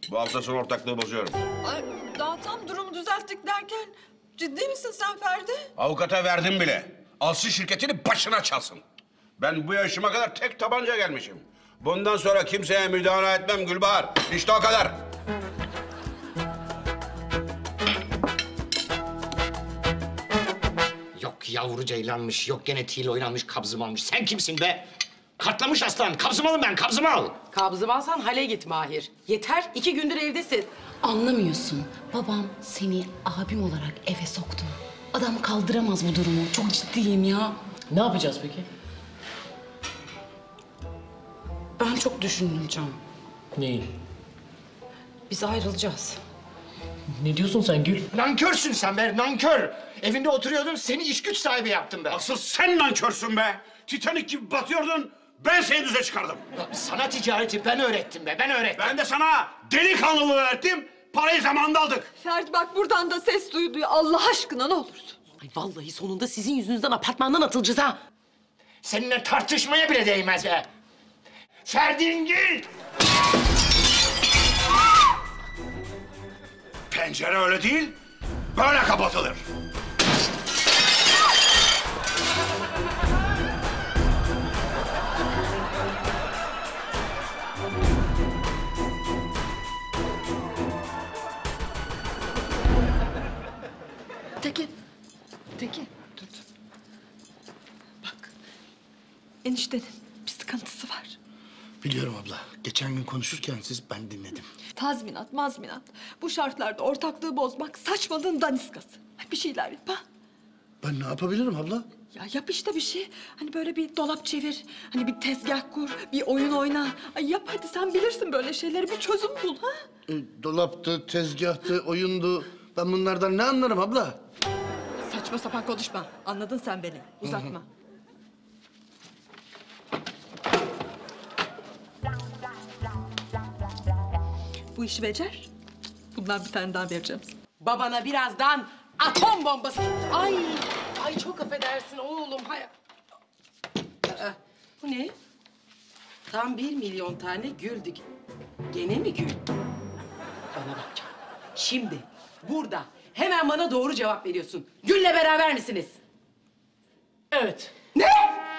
Bu hafta sonu ortaklığı bozuyorum. Ay, daha tam durumu düzelttik derken ciddi misin sen Ferdi? Avukata verdim bile. Alsın şirketini başına çalsın. Ben bu yaşıma kadar tek tabanca gelmişim. Bundan sonra kimseye müdahale etmem Gülbahar. İşte o kadar. Yok yavru ceylanmış, yok genetiğiyle oynanmış kabzımalmış. Sen kimsin be? Katlamış aslan, kabzımalım ben, kabzımal. Kabzımalsan hale git Mahir. Yeter, 2 gündür evdesin. Anlamıyorsun. Babam seni abim olarak eve soktu. Adam kaldıramaz bu durumu. Çok ciddiyim ya. Ne yapacağız peki? Ben çok düşündüm Can. Neyi? Biz ayrılacağız. Ne diyorsun sen Gül? Nankörsün sen be, nankör. Evinde oturuyordun, seni iş güç sahibi yaptım be. Asıl sen nankörsün be. Titanik gibi batıyordun. Ben seni düze çıkardım. Sana ticareti ben öğrettim be, ben öğrettim. Ben de sana delikanlılığı öğrettim. Parayı zamanında aldık. Ferdi bak buradan da ses duyuluyor. Allah aşkına ne olursun. Ay vallahi sonunda sizin yüzünüzden apartmandan atılacağız ha. Seninle tartışmaya bile değmez be. Ferdingil! Pencere öyle değil, böyle kapatılır. Tekin. Tekin. Dur. Bak. Eniştenin bir sıkıntısı var. Biliyorum abla. Geçen gün konuşurken ben dinledim. Tazminat, mazminat. Bu şartlarda ortaklığı bozmak saçmalığın daniskası. Bir şeyler yap ha. Ben ne yapabilirim abla? Ya yap işte bir şey. Hani böyle bir dolap çevir. Hani bir tezgah kur, bir oyun oyna. Ay yap hadi sen bilirsin böyle şeyleri. Bir çözüm bul ha. Dolaptı, tezgahtı, oyundu. Ben bunlardan ne anlarım abla? Saçma sapan konuşma. Anladın sen beni. Uzatma. Bu işi becer. Bundan bir tane daha vereceğim sana. Babana birazdan atom bombası. Ay çok affedersin oğlum. Bu ne? Tam 1 milyon tane güldük. Gene mi gül? Bana bak Can. Şimdi burada hemen bana doğru cevap veriyorsun. Gül'le beraber misiniz? Evet. Ne?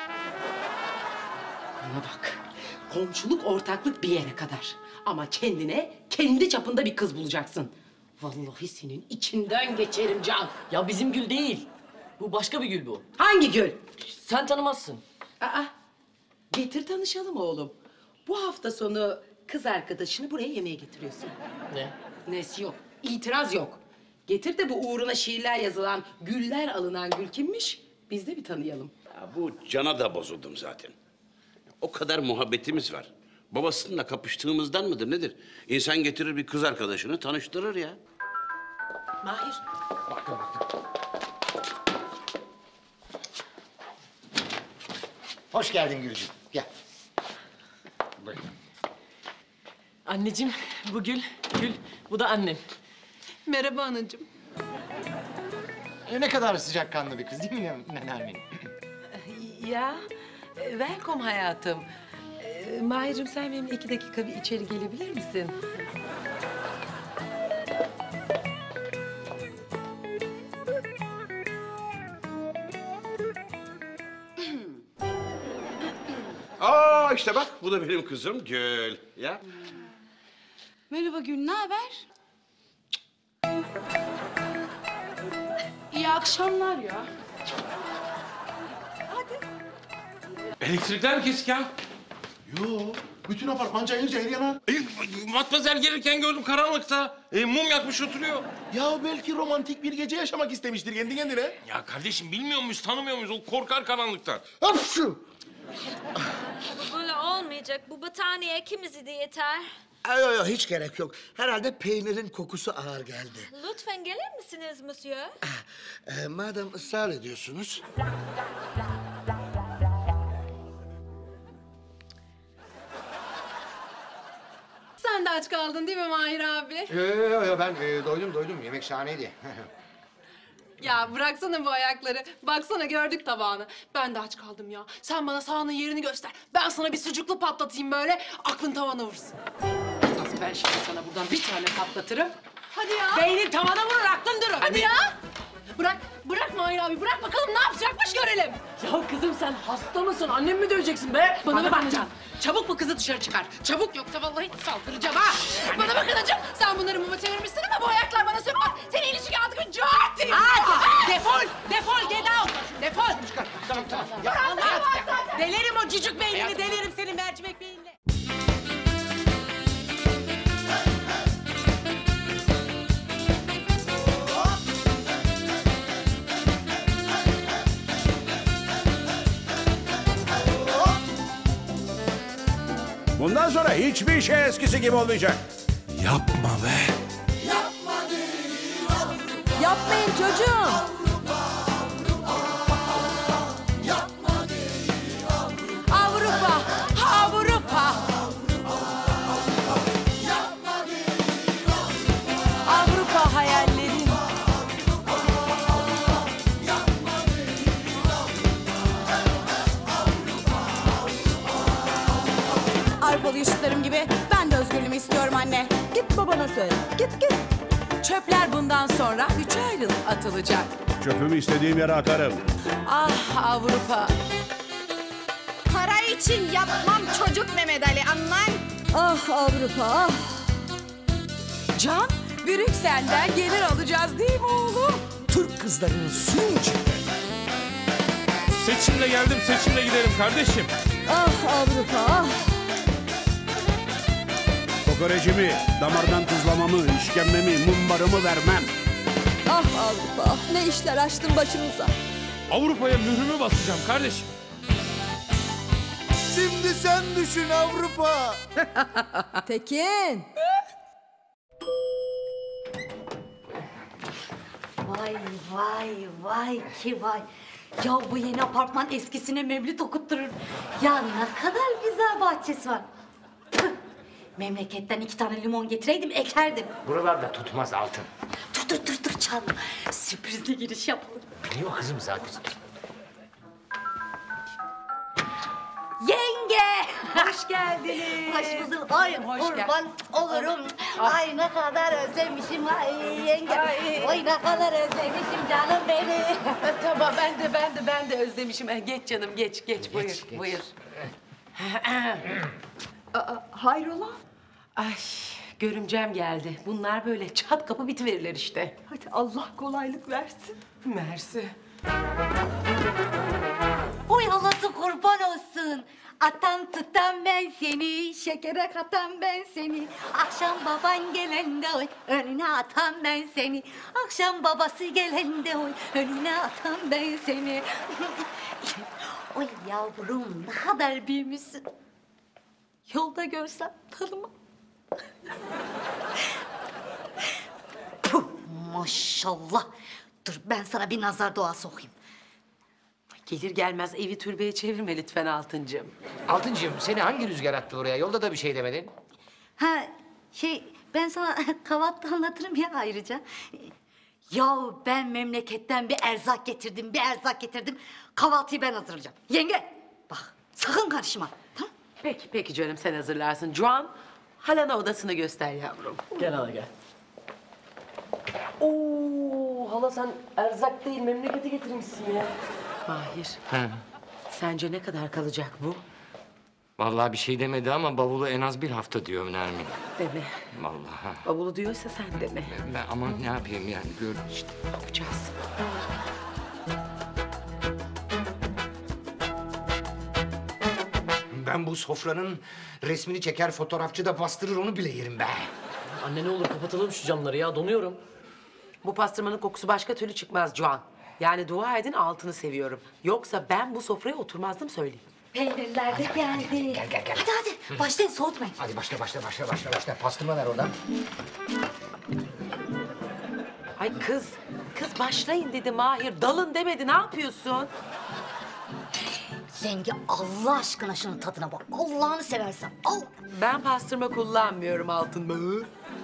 Bana bak. Komşuluk, ortaklık bir yere kadar. Ama kendine kendi çapında bir kız bulacaksın. Vallahi senin içinden geçerim Can. Ya bizim Gül değil. Bu başka bir Gül bu. Hangi Gül? Sen tanımazsın. Aa, getir tanışalım oğlum. Bu hafta sonu kız arkadaşını buraya yemeğe getiriyorsun. Ne? Nesi yok, itiraz yok. Getir de bu uğruna şiirler yazılan, güller alınan Gül kimmiş? Biz de bir tanıyalım. Ya bu Can'a da bozuldum zaten. O kadar muhabbetimiz var. Babasıyla kapıştığımızdan mıdır nedir? İnsan getirir bir kız arkadaşını tanıştırır ya. Mahir. Baktım. Hoş geldin Gülcüm. Gel. Buyurun. Anneciğim bu Gül. Gül bu da annem. Merhaba anacığım. Ne kadar sıcakkanlı bir kız değil mi Nermin? Ya, welcome hayatım. Mahir'cim sen benimle 2 dakika bir içeri gelebilir misin? Aa işte bak bu da benim kızım Gül. Ya. Merhaba Gül, ne haber? İyi akşamlar ya. Elektrikler mi kesik ya? Yo, bütün apartman cayır cayır yanar. Matmazel gelirken gördüm karanlıkta. Mum yakmış oturuyor. Ya belki romantik bir gece yaşamak istemiştir kendi kendine. Ya kardeşim bilmiyor muyuz, tanımıyor muyuz? O korkar karanlıktan. Hapşu! Böyle olmayacak. Bu battaniye ikimizi de yeter. Yok hiç gerek yok. Herhalde peynirin kokusu ağır geldi. Lütfen gelir misiniz monsieur? Madem ısrar ediyorsunuz. Sen de aç kaldın değil mi Mahir abi? Yo, ben doydum. Yemek şahaneydi. Ya bıraksana bu ayakları. Baksana gördük tabağını. Ben de aç kaldım ya. Sen bana sahanın yerini göster. Ben sana bir sucuklu patlatayım böyle. Aklın tavana vursun. Ben şimdi sana buradan bir tane patlatırım. Hadi ya. Beynin tavana vurur, aklın durur. Hadi ya. Bırak Mahir abi, bırak bakalım ne yapacakmış görelim. Ya kızım sen hasta mısın? Annemi mi döveceksin be? Bana bak Can, çabuk bu kızı dışarı çıkar. Çabuk, yoksa vallahi saldıracağım ha. Bana bak anacığım, sen bunları muma çevirmişsin ama bu ayaklar bana sürmez. Seni ilişki aldık mı cart diyeyim. Hadi defol, get out. Defol. Tamam. Delerim o cücük beynini, delerim senin mercimek beynini. Bundan sonra hiçbir şey eskisi gibi olmayacak. Yapma be. Yapmayın çocuğum. Avrupa. Avrupa hayallerim. Avrupalı yaşıtlarım gibi ben de özgürlüğümü istiyorum anne. Git babana söyle. Git. Çöpler bundan sonra 3'e ayrılıp atılacak. Çöpümü istediğim yere atarım. Ah Avrupa. Para için yapmam çocuk Mehmet Ali anlan. Ah Avrupa ah. Can, Brüksel'den gelir alacağız değil mi oğlum? Türk kızlarının suyu içinde. Seçimle geldim, seçimle giderim kardeşim. Ah Avrupa ah. Kokorecimi, damardan tuzlamamı, işkembemi, mumbarımı vermem. Ah Avrupa ah. Ne işler açtın başımıza. Avrupa'ya mührümü basacağım kardeşim. Şimdi sen düşün Avrupa. Tekin. Vay ki vay. Ya bu yeni apartman eskisine mevlüt okutturur. Ya ne kadar güzel bahçesi var. Tüh! Memleketten 2 tane limon getireydim ekerdim. Buralarda tutmaz Altın. Dur canım. Sürprizli giriş yapalım. Biliyor kızım zaten. Yenge! Hoş geldiniz. Hoş bulduk. Ay Hoş kurban olurum. Ay ne kadar özlemişim ay yenge. Ay ne kadar özlemişim canım beni. Tamam ben de özlemişim. Geç canım geç buyur. Hayrola? Ay görümcem geldi. Bunlar böyle çat kapı bitiverirler işte. Hadi Allah kolaylık versin. Mersi. Oy halası kurban olsun. Atan tutan ben seni, şekere katan ben seni. Akşam baban gelende oy, önüne atan ben seni. Akşam babası gelende oy, önüne atan ben seni. Oy yavrum ne kadar büyümüşsün. Yolda görsem tanımam. Puh, maşallah. Dur ben sana bir nazar duası okuyayım. Gelir gelmez evi türbeye çevirme lütfen Altıncığım. Altıncığım seni hangi rüzgar attı oraya? Yolda da bir şey demedin. Ha ben sana kahvaltıda anlatırım ya ayrıca. Ya ben memleketten bir erzak getirdim. Kahvaltıyı ben hazırlayacağım. Yenge bak sakın karışma. Tamam? Peki canım sen hazırlarsın. Juan halana odasını göster yavrum. Gel hala gel. Oo hala sen erzak değil memleketi getirmişsin ya. Mahir He. sence ne kadar kalacak bu? Vallahi bir şey demedi ama bavulu en az 1 hafta diyor Nermin. Deme. Vallahi. Bavulu diyorsa sen deme. Ben ama ne yapayım yani gör işte. Ne yapacağız? Ben bu sofranın resmini çeker fotoğrafçı da bastırır onu bile yerim be. Anne ne olur kapatalım şu camları ya donuyorum. Bu pastırmanın kokusu başka türlü çıkmaz Juan. Yani dua edin altını seviyorum. Yoksa ben bu sofraya oturmazdım söyleyeyim. Peynirler de geldi. Gel. Hadi başlayın soğutmayın. Hadi başla. Pastırma ver oradan. Ay kız başlayın dedi Mahir. Dalın demedi ne yapıyorsun? Yenge Allah aşkına şunun tadına bak. Allah'ını seversen al. Ben pastırma kullanmıyorum altın mı?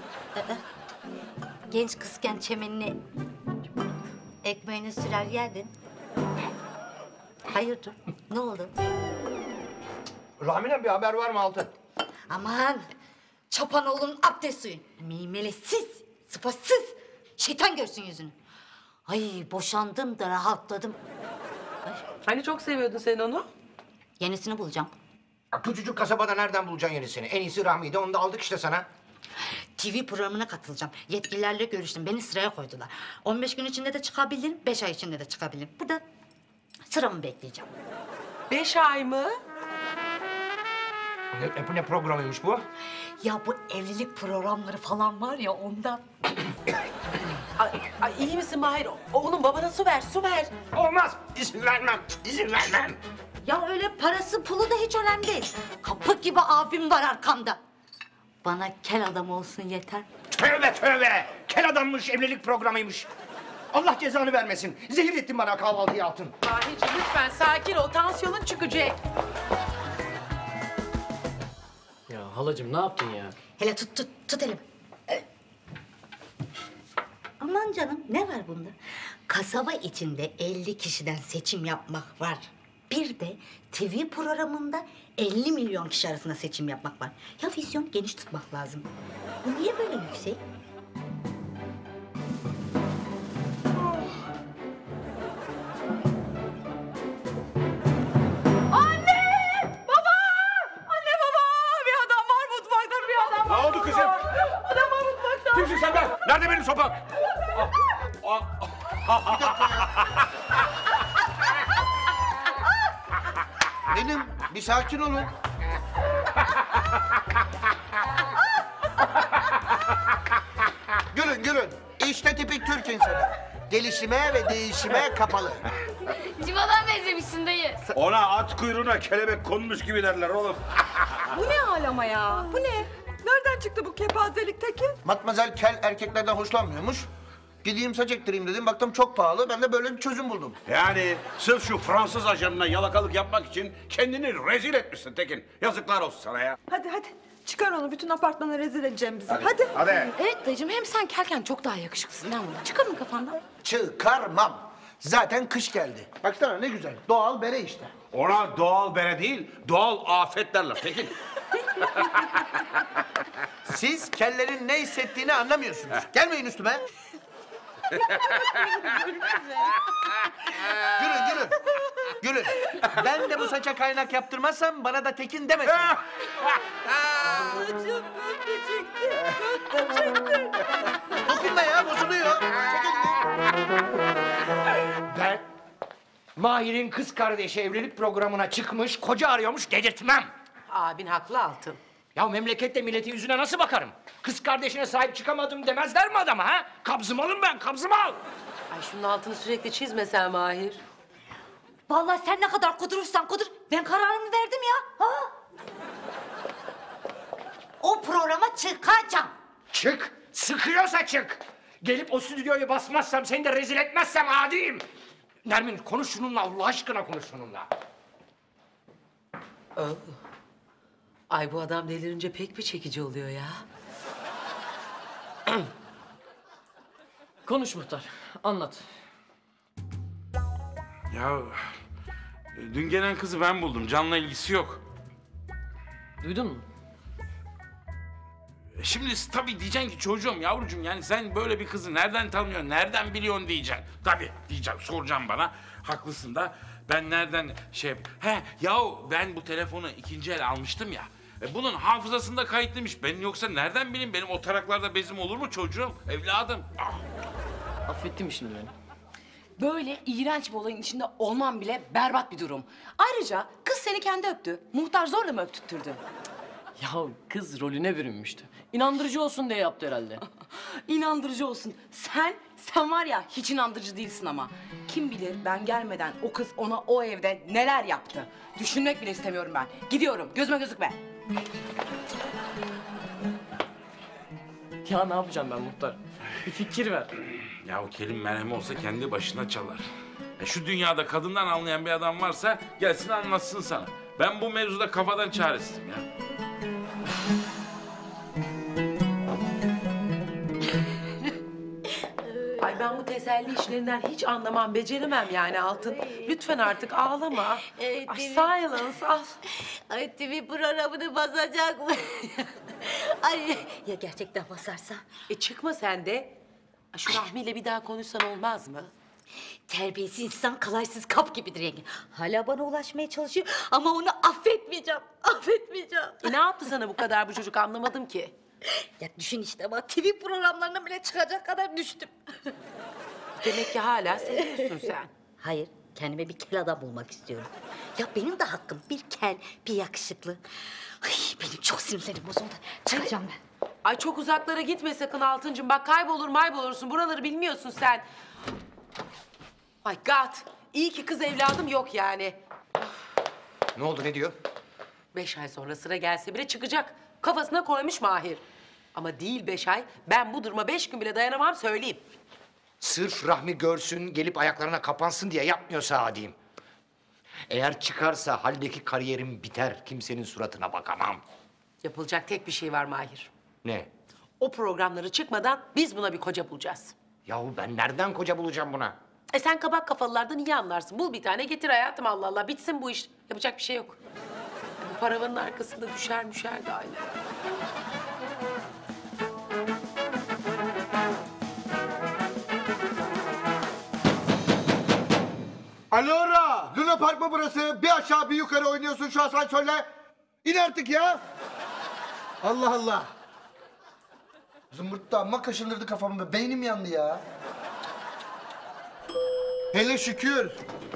Genç kızken çemenini ekmeğini sürer yerdin. Hayırdır? Ne oldu? Rahmi'den bir haber var mı Altın? Aman Çapanoğlu'nun abdest suyu. Meymelesiz, sıfatsız. Şeytan görsün yüzünü. Ay boşandım da rahatladım. Hani çok seviyordun sen onu? Yenisini bulacağım. Küçücük kasabada nereden bulacaksın yenisini? En iyisi Rahmi'ydi, onu da aldık işte sana. TV programına katılacağım. Yetkililerle görüştüm. Beni sıraya koydular. 15 gün içinde de çıkabilirim, 5 ay içinde de çıkabilirim. Burada sıramı bekleyeceğim. 5 ay mı? Ne programıymış bu? Ya bu evlilik programları falan var ya ondan. Ay, iyi misin Mahir? Oğlum babana su ver, su ver. Olmaz, izin vermem, izin vermem. Ya öyle parası pulu da hiç önemli değil. Kapı gibi abim var arkamda. Bana kel adam olsun yeter. Tövbe tövbe! Kel adammış, evlilik programıymış. Allah cezanı vermesin. Zehir ettin bana kahvaltıyı altın. Mahir'cim lütfen sakin ol. Tansiyonun çıkacak. Ya halacığım ne yaptın ya? Hele tut elimi. Aman canım ne var bunda? Kasaba içinde 50 kişiden seçim yapmak var. Bir de TV programında 50 milyon kişi arasında seçim yapmak var. Ya vizyon geniş tutmak lazım. Bu niye böyle yüksek? Ne oldu kızım? Adam var mutfakta. Kimsin sen be? Nerede benim sopam? Benim, bir sakin olun. Gülün gülün. İşte tipik Türk insanı. Gelişime ve değişime kapalı. Civadan benzemişsin dayı. Ona at kuyruğuna kelebek konmuş gibi derler oğlum. Bu ne hal ama ya? Bu ne? Nereden çıktı bu kepazelik Tekin? Matmazel kel erkeklerden hoşlanmıyormuş. Gideyim saç ektireyim dedim. Baktım çok pahalı. Ben de böyle bir çözüm buldum. Yani sırf şu Fransız ajanına yalakalık yapmak için kendini rezil etmişsin Tekin. Yazıklar olsun sana ya. Hadi çıkar onu. Bütün apartmana rezil edeceğim bizi. Hadi. Hadi. Evet dayıcığım hem sen kelken çok daha yakışıklısın. Ne bunu? Çıkar mı kafandan? Çıkarmam. Zaten kış geldi. Baksana ne güzel. Doğal bere işte. Ona doğal bere değil, doğal afet derler Tekin. Siz kellerin ne hissettiğini anlamıyorsunuz. Gelmeyin üstüme. Gülün. Gülün. Ben de bu saça kaynak yaptırmazsam bana da Tekin demesin. Dokunma ya, bozuluyor. Ben Mahir'in kız kardeşi evlilik programına çıkmış, koca arıyormuş dedirtmem. Abin haklı Altın. Ya memlekette milletin yüzüne nasıl bakarım? Kız kardeşine sahip çıkamadım demezler mi adama ha? Kabzımalım ben, kabzımal. Ay şunun altını sürekli çizme sen Mahir. Vallahi sen ne kadar kudurursan kudur. Ben kararımı verdim ya. Ha? O programa çıkacağım. Çık, sıkıyorsa çık. Gelip o stüdyoyu basmazsam, seni de rezil etmezsem adiyim. Nermin konuş şununla, Allah aşkına konuş şununla. Ay bu adam delirince pek bir çekici oluyor ya. Konuş muhtar. Anlat. Ya dün gelen kızı ben buldum. Can'la ilgisi yok. Duydun mu? Şimdi tabii diyeceksin ki çocuğum, yavrucuğum yani sen böyle bir kızı nereden tanıyorsun, nereden biliyorsun diyeceksin. Tabii diyeceğim, soracağım bana. Haklısın da ben nereden yahu ben bu telefonu ikinci el almıştım ya. Bunun hafızasında kayıtlıymış. Ben yoksa nereden bileyim, benim o taraklarda bezim olur mu çocuğum, evladım? Ah. Affettin mi şimdi beni? Böyle iğrenç bir olayın içinde olmam bile berbat bir durum. Ayrıca kız seni kendi öptü. Muhtar zorla mı öptürttürdü? Ya kız rolüne bürünmüştü. İnandırıcı olsun diye yaptı herhalde. İnandırıcı olsun. Sen var ya hiç inandırıcı değilsin ama. Kim bilir ben gelmeden o kız ona o evde neler yaptı. Düşünmek bile istemiyorum ben. Gidiyorum. Gözüme gözükme. Ya ne yapacağım ben muhtar? Bir fikir ver. Ya o kelim merhem olsa kendi başına çalar. Şu dünyada kadından anlayan bir adam varsa gelsin anlatsın sana. Ben bu mevzuda kafadan çaresizim ya. Ay ben bu teselli işlerinden hiç anlamam, beceremem yani Altın. Lütfen artık ağlama. Ay silence al. Ay TV programını basacak mı? Ay ya gerçekten basarsa? Çıkma sen de. Şu Rahmi'yle bir daha konuşsan olmaz mı? Terbiyesiz insan kalaysız kap gibidir yenge. Hala bana ulaşmaya çalışıyor ama onu affetmeyeceğim. Affetmeyeceğim. Ne yaptı sana bu kadar bu çocuk anlamadım ki. Ya düşün işte ama TV programlarına bile çıkacak kadar düştüm. Demek ki hala seviyorsun sen. Hayır, kendime bir kel adam bulmak istiyorum. Ya benim de hakkım bir kel, bir yakışıklı. Ay benim çok sinirlerim bozuldu. Çıkacağım ben. Ay çok uzaklara gitme sakın Altıncığım. Bak kaybolur maybolursun. Buraları bilmiyorsun sen. My God. İyi ki kız evladım yok yani. Ne oldu, ne diyor? 5 ay sonra sıra gelse bile çıkacak. Kafasına koymuş Mahir. Ama değil 5 ay. Ben bu duruma 5 gün bile dayanamam söyleyeyim. Sırf Rahmi görsün, gelip ayaklarına kapansın diye yapmıyorsa adiyim. Eğer çıkarsa haldeki kariyerim biter. Kimsenin suratına bakamam. Yapılacak tek bir şey var Mahir. Ne? O programları çıkmadan biz buna bir koca bulacağız. Yahu ben nereden koca bulacağım buna? Sen kabak kafalılardan iyi anlarsın. Bul bir tane getir hayatım Allah Allah. Bitsin bu iş. Yapacak bir şey yok. Bu paravanın arkasında düşer müşer de aynı. Alora! Luna Park mı burası? Bir aşağı bir yukarı oynuyorsun şu asansörle. İn artık ya! Allah Allah! Zımbırt da amma kaşındırdı kafamı be. Beynim yandı ya. Hele şükür.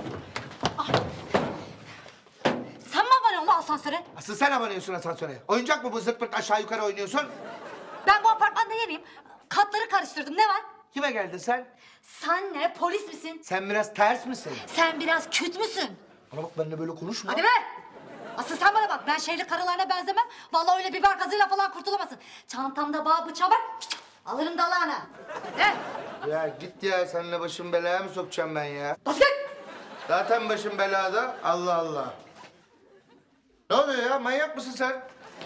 Sen mi abanıyorsun lan asansöre? Asıl sen abanıyorsun asansöre. Oyuncak mı bu zırt pırt aşağı yukarı oynuyorsun? Ben bu apartmanda yeniyim. Katları karıştırdım. Ne var? Kime geldin sen? Sen ne? Polis misin? Sen biraz ters misin? Sen biraz küt müsün? Bana bak benimle böyle konuşma. Hadi be! Asıl sen bana bak. Ben şehirli karılarına benzemem. Vallahi öyle biber gazıyla falan kurtulamazsın. Çantamda bağ bıçağı var. Alırım dalağına. Ne? Ya git ya, seninle başım belaya mı sokacağım ben ya? Bas git! Zaten başım belada. Allah Allah. Ne oluyor ya? Manyak mısın sen?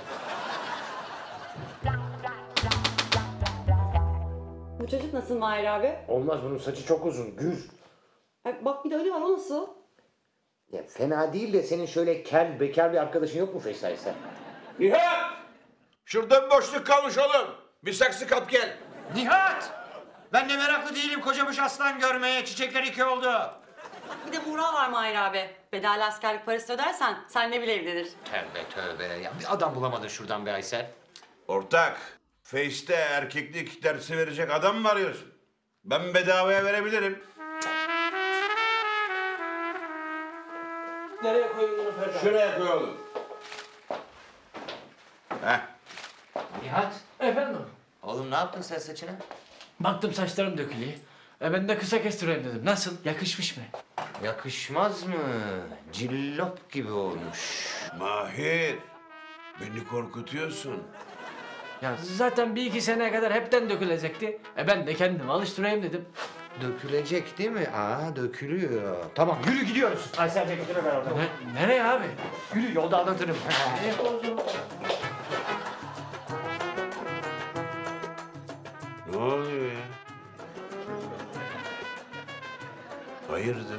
Bu çocuk nasıl Mahir abi? Olmaz, bunun saçı çok uzun, gür. Bak bir de Ali var, o nasıl? Ya fena değil de senin şöyle kel, bekar bir arkadaşın yok mu Feysal'se? Nihat! Şurada bir boşluk kalmış oğlum. Bir saksı kap gel. Nihat! Ben de meraklı değilim kocamış aslan görmeye. Çiçekler iki oldu. Bir de Buğra var Mahir abi. Bedava askerlik parası ödersen seninle bile evlenir. Tövbe tövbe. Ya bir adam bulamadın şuradan be Aysel. Ortak, Face'te erkeklik dersi verecek adam mı arıyorsun? Ben bedavaya verebilirim. Nereye koyayım bunu Ferda? Şuraya koy oğlum. Heh. Nihat! Efendim? Oğlum ne yaptın sen saçına? Baktım saçlarım dökülüyor. Ben de kısa kestireyim dedim. Nasıl? Yakışmış mı? Yakışmaz mı? Cillop gibi olmuş. Mahir, beni korkutuyorsun. Ya zaten bir iki seneye kadar hepten dökülecekti. Ben de kendimi alıştırayım dedim. Dökülecek değil mi? Aa dökülüyor. Tamam yürü gidiyoruz. Aysel ceketini ver orada. Nereye abi? Yürü yolda anlatırım. Ne oluyor ya? Hayırdır?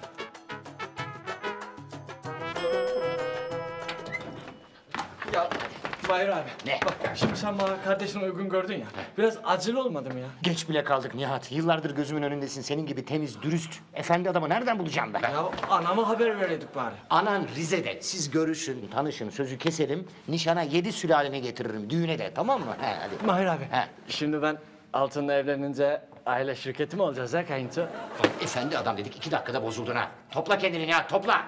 Ya Mahir abi. Ne? Bak şimdi sen bana kardeşine uygun gördün ya. Biraz acele olmadım ya. Geç bile kaldık Nihat. Yıllardır gözümün önündesin. Senin gibi temiz, dürüst, efendi adamı nereden bulacağım ben? Ya anama haber vereyduk bari. Anan Rize'de. Siz görüşün, tanışın, sözü keselim. Nişana 7 sülaleni getiririm. Düğüne de, tamam mı? He, hadi. Mahir abi. He. Şimdi ben Altın'la evlenince aile şirketi mi olacağız ha kayınço? Bak, efendi adam dedik, 2 dakikada bozuldun ha. Topla kendini Nihat, topla.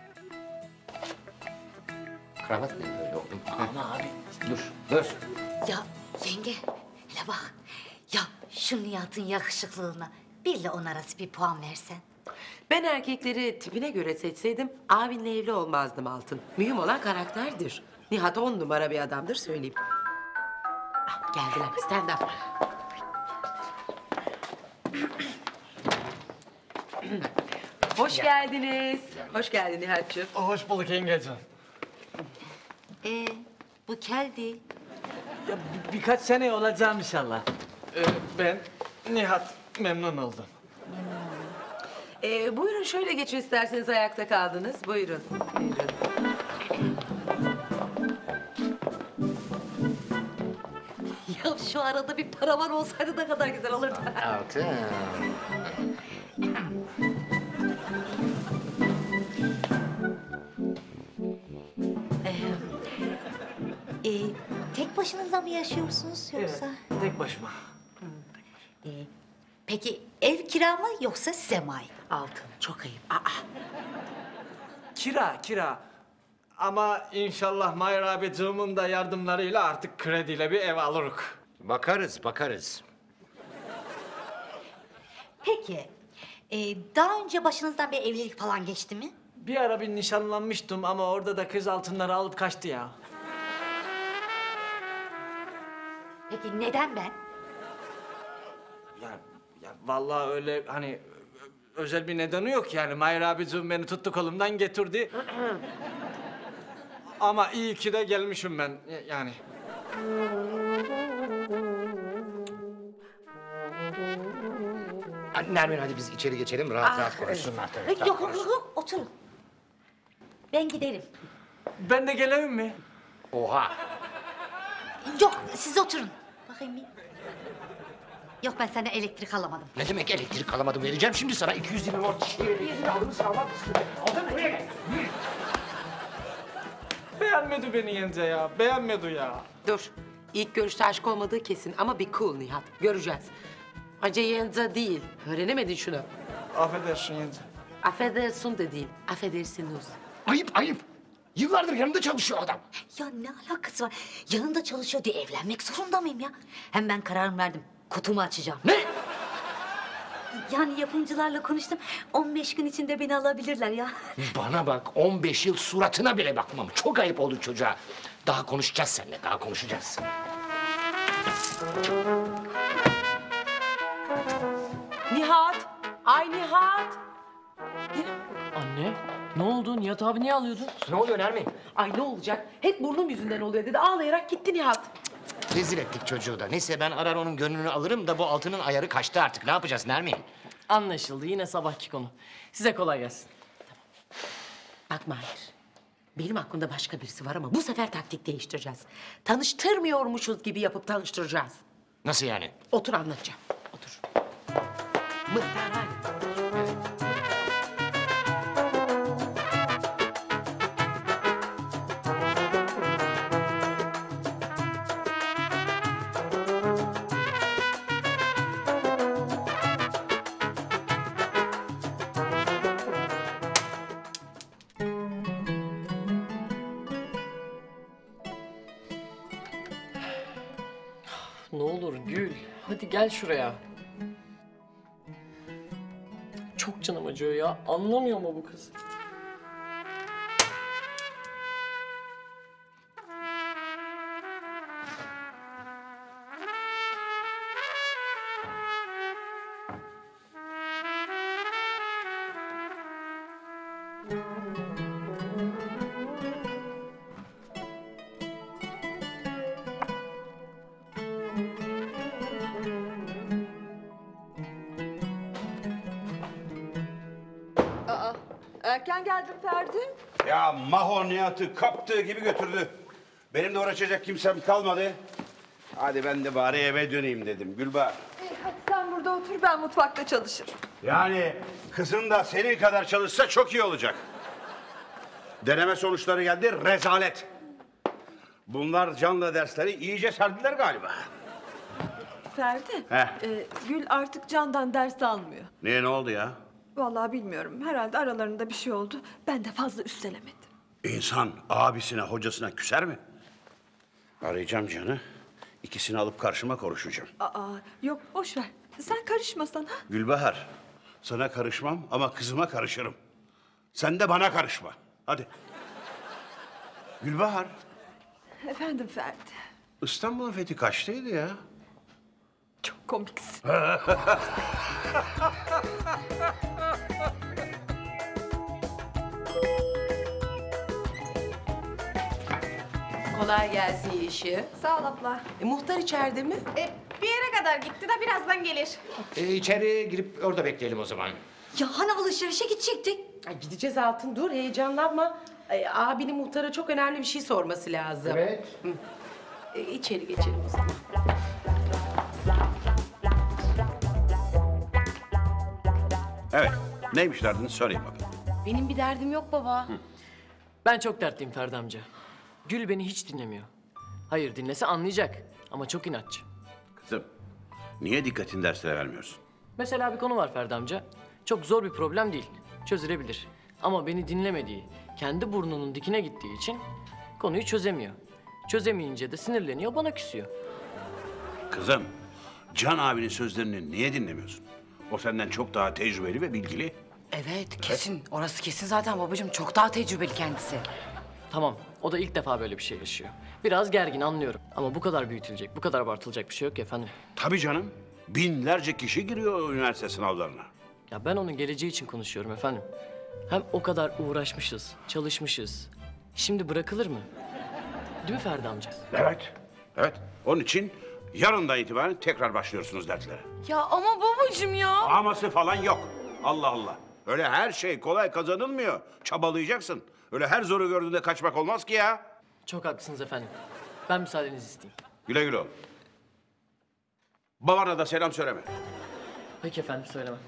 Kravat ne böyle oğlum? Ama abi. Dur. Ya yenge, hele bak. Ya şu Nihat'ın yakışıklılığına bir de on arası bir puan versen. Ben erkekleri tipine göre seçseydim abinle evli olmazdım Altın. Mühim olan karakterdir. Nihat 10 numara bir adamdır söyleyeyim. Ah, geldiler stand up. Hoş geldiniz. Hoş geldin Nihat'cığım. Hoş bulduk yengeciğim. Bu kel değil. Ya birkaç sene olacağım inşallah. Ben Nihat memnun oldum. Buyurun şöyle geçin isterseniz ayakta kaldınız. Buyurun. Buyurun. Ya şu arada bir paravan olsaydı ne kadar güzel olurdu. Altın. Tek başınıza mı yaşıyorsunuz yoksa? Evet, tek başıma. Peki ev kira mı yoksa size mi ait? Altın çok ayıp. Kira. Ama inşallah Mahir abicığımın da yardımlarıyla artık krediyle bir ev alırız. Bakarız. Peki daha önce başınızdan bir evlilik falan geçti mi? Bir ara bir nişanlanmıştım ama orada da kız altınları alıp kaçtı ya. Peki neden ben? Ya vallahi öyle hani özel bir nedeni yok yani. Mahir abicim beni tuttu kolumdan getirdi. Ama iyi ki de gelmişim ben yani. Nermin hadi biz içeri geçelim rahat konuşsunlar tabii. Yok oturun. Ben giderim. Ben de geleyim mi? Oha. Yok siz oturun. Bakayım bir. Yok ben senden elektrik alamadım. Ne demek elektrik alamadım vereceğim şimdi sana 220 volt aldım sağlam. Aldın buraya gel. Beğenmedi beni yenge ya. Beğenmedi ya. Dur. İlk görüşte aşk olmadığı kesin ama bir cool Nihat. Göreceğiz. Acı yenza değil. Öğrenemedin şunu. Affedersin yenge. Affedersin de değil. Affedersiniz. Ayıp. Yıllardır yanımda çalışıyor adam. Ya ne alakası var? Yanında çalışıyor diye evlenmek zorunda mıyım ya? Hem ben kararımı verdim. Kutumu açacağım. Ne? Yani yapımcılarla konuştum. 15 gün içinde beni alabilirler ya. Bana bak 15 yıl suratına bile bakmam. Çok ayıp oldu çocuğa. Daha konuşacağız seninle daha konuşacağız. Nihat! Ay Nihat! Anne, ne oldu? Nihat abi niye ağlıyordun? Ne oluyor Nermin? Ay ne olacak? Hep burnum yüzünden oluyor dedi. Ağlayarak gitti Nihat. Rezil ettik çocuğu da. Neyse ben arar onun gönlünü alırım da bu altının ayarı kaçtı artık. Ne yapacağız Nermin? Anlaşıldı. Yine sabahki konu. Size kolay gelsin. Bak Mahir. Benim aklımda başka birisi var ama bu sefer taktik değiştireceğiz. Tanıştırmıyormuşuz gibi yapıp tanıştıracağız. Nasıl yani? Otur anlatacağım. Otur. Mıhtar hadi. Ne olur Gül. Hadi gel şuraya. Çok canım acıyor ya. Anlamıyor mu bu kız? Erken geldin Ferdi. Ya Maho Nihat'ı kaptığı gibi götürdü. Benim de uğraşacak kimsem kalmadı. Hadi ben de bari eve döneyim dedim Gülbahar. Hadi sen burada otur, ben mutfakta çalışırım. Yani kızın da senin kadar çalışsa çok iyi olacak. Deneme sonuçları geldi, rezalet. Bunlar canlı dersleri iyice sardılar galiba. Ferdi, Heh. Gül artık Can'dan ders almıyor. Niye, ne oldu ya? Vallahi bilmiyorum, herhalde aralarında bir şey oldu. Ben de fazla üstelemedim. İnsan abisine, hocasına küser mi? Arayacağım Can'ı. İkisini alıp karşıma konuşacağım. Yok boş ver. Sen karışmasan ha? Gülbahar, sana karışmam ama kızıma karışırım. Sen de bana karışma. Hadi. Gülbahar, Efendim Ferdi. İstanbul'un fethi kaçtaydı ya? Çok komiksin. Kolay gelsin Yeşil. Sağ ol abla. Muhtar içeride mi? Bir yere kadar gitti de birazdan gelir. İçeri girip orada bekleyelim o zaman. Ya hani alışverişe gidecektik? Ay, gideceğiz Altın, dur heyecanlanma. Abinin muhtara çok önemli bir şey sorması lazım. Evet. İçeri geçelim o zaman. Evet. Neymiş derdini söyleyin bakalım. Benim bir derdim yok baba. Ben çok dertliyim Ferdi amca. Gül beni hiç dinlemiyor. Hayır dinlese anlayacak ama çok inatçı. Kızım, niye dikkatini derslere vermiyorsun? Mesela bir konu var Ferdi amca. Çok zor bir problem değil. Çözülebilir. Ama beni dinlemediği, kendi burnunun dikine gittiği için konuyu çözemiyor. Çözemeyince de sinirleniyor, bana küsüyor. Kızım, Can abinin sözlerini niye dinlemiyorsun? O senden çok daha tecrübeli ve bilgili. Evet kesin. Orası kesin zaten babacığım. Çok daha tecrübeli kendisi. Tamam, o da ilk defa böyle bir şey yaşıyor. Biraz gergin anlıyorum. Ama bu kadar büyütülecek, bu kadar abartılacak bir şey yok ki efendim. Tabii canım. Binlerce kişi giriyor üniversite sınavlarına. Ya ben onun geleceği için konuşuyorum efendim. Hem o kadar uğraşmışız, çalışmışız. Şimdi bırakılır mı? Değil mi Ferdi amca? Evet. Evet. Onun için yarından itibaren tekrar başlıyorsunuz dertlere. Ya ama babacığım ya. Aması falan yok. Allah Allah. Öyle her şey kolay kazanılmıyor. Çabalayacaksın. Öyle her zoru gördüğünde kaçmak olmaz ki ya. Çok haklısınız efendim. Ben müsaadenizi isteyeyim. Güle güle oğlum. Babana da selam söyleme. Peki efendim, söylemem.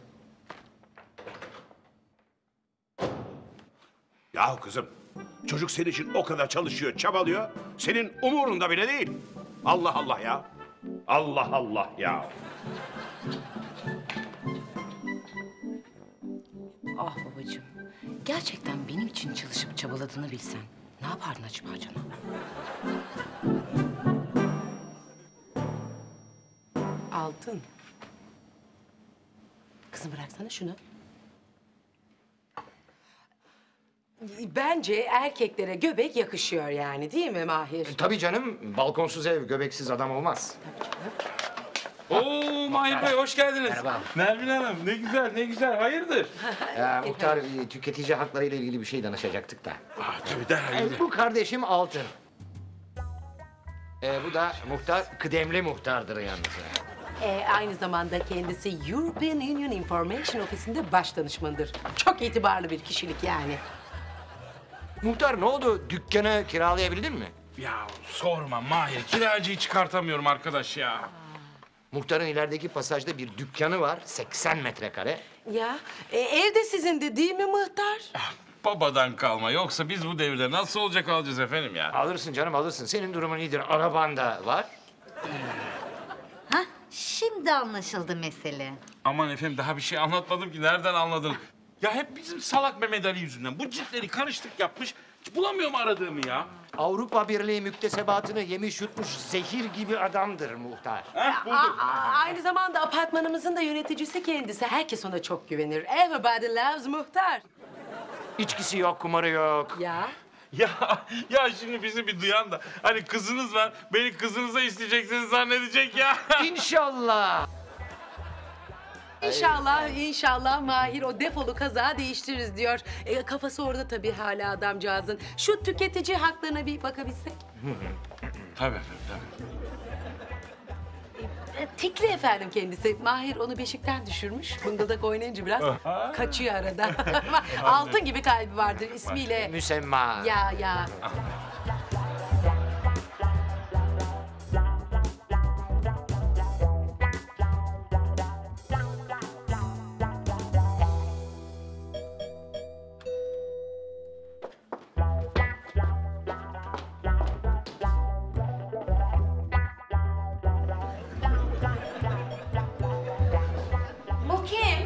Yahu kızım, çocuk senin için o kadar çalışıyor, çabalıyor. Senin umurunda bile değil. Allah Allah ya. Allah Allah ya. Ah babacığım. Gerçekten benim için çalışıp çabaladığını bilsen ne yapardın acaba canım? Altın. Kızım bıraksana şunu. Bence erkeklere göbek yakışıyor yani değil mi Mahir? Tabii canım, balkonsuz ev, göbeksiz adam olmaz. Oo Mahir Bey hoş geldiniz. Merhaba. Nermin Hanım ne güzel ne güzel hayırdır? Muhtar, tüketici hakları ile ilgili bir şey danışacaktık da. Tabii derhal. Bu kardeşim Altın. Bu da muhtar, kıdemli muhtardır yalnız. Aynı zamanda kendisi European Union Information Ofisi'nde baş danışmanıdır. Çok itibarlı bir kişilik yani. Muhtar ne oldu? Dükkanı kiralayabildin mi? Ya sorma Mahir kiracıyı çıkartamıyorum arkadaş ya. Muhtarın ilerideki pasajda bir dükkanı var, 80 metrekare. Ya ev de sizindi değil mi muhtar? Babadan kalma yoksa biz bu devirde nasıl olacak alacağız efendim ya? Alırsın canım alırsın. Senin durumun iyidir. Araban da var. Hah, şimdi anlaşıldı mesele. Aman efendim daha bir şey anlatmadım ki nereden anladın? Ya hep bizim salak Mehmet Ali yüzünden bu ciltleri karıştık yapmış. Hiç bulamıyorum aradığımı ya. Avrupa Birliği müktesebatını yemiş yutmuş zehir gibi adamdır muhtar. Aynı zamanda apartmanımızın da yöneticisi kendisi. Herkes ona çok güvenir. Everybody loves muhtar. İçkisi yok, kumarı yok. Ya. Ya şimdi bizi bir duyan da hani kızınız var beni kızınıza isteyeceksiniz zannedecek ya. İnşallah. İnşallah Mahir o defolu kazağı değiştiririz diyor. Kafası orada tabii hala adamcağızın. Şu tüketici haklarına bir bakabilsek. Tabii efendim tabii. Tikli efendim kendisi. Mahir onu beşikten düşürmüş. Bıngıldak oynayınca biraz kaçıyor arada. Ama altın gibi kalbi vardır ismiyle. Müsemma. Ya. Bu kim?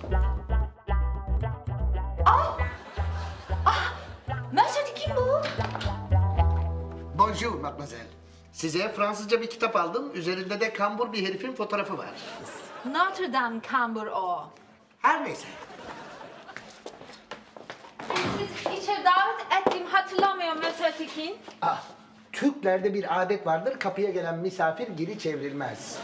Monsieur kim bu? Bonjour mademoiselle. Size Fransızca bir kitap aldım. Üzerinde de kambur bir herifin fotoğrafı var. Notre Dame kambur o. Her neyse. Siz içeri davet ettim hatırlamıyorum Monsieur Tekin. Türklerde bir adet vardır. Kapıya gelen misafir geri çevrilmez.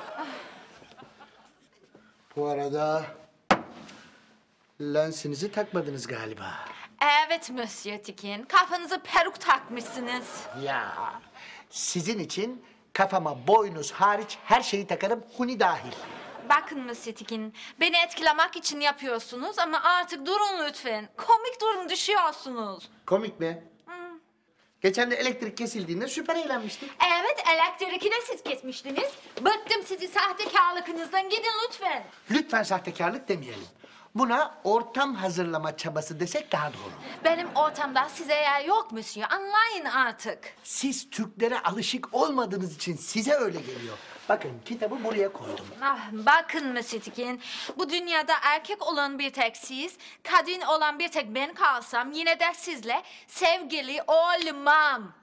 Bu arada lensinizi takmadınız galiba. Evet Monsieur Tekin. Kafanıza peruk takmışsınız. Ya sizin için kafama boynuz hariç her şeyi takarım, huni dahil. Bakın Monsieur Tekin, beni etkilemek için yapıyorsunuz ama artık durun lütfen. Komik durum düşüyorsunuz. Komik mi? Geçen de elektrik kesildiğinde süper eğlenmiştik. Evet, elektriği de siz kesmiştiniz. Bıktım sizin sahtekarlıkınızdan, gidin lütfen. Lütfen sahtekarlık demeyelim. Buna ortam hazırlama çabası desek daha doğru. Benim ortamda size yer yok monsieur. Anlayın artık. Siz Türklere alışık olmadığınız için size öyle geliyor. Bakın kitabı buraya koydum. Ah, bakın Monsieur Tikin, bu dünyada erkek olan bir tek siz, kadın olan bir tek ben kalsam yine de sizle sevgili olmam.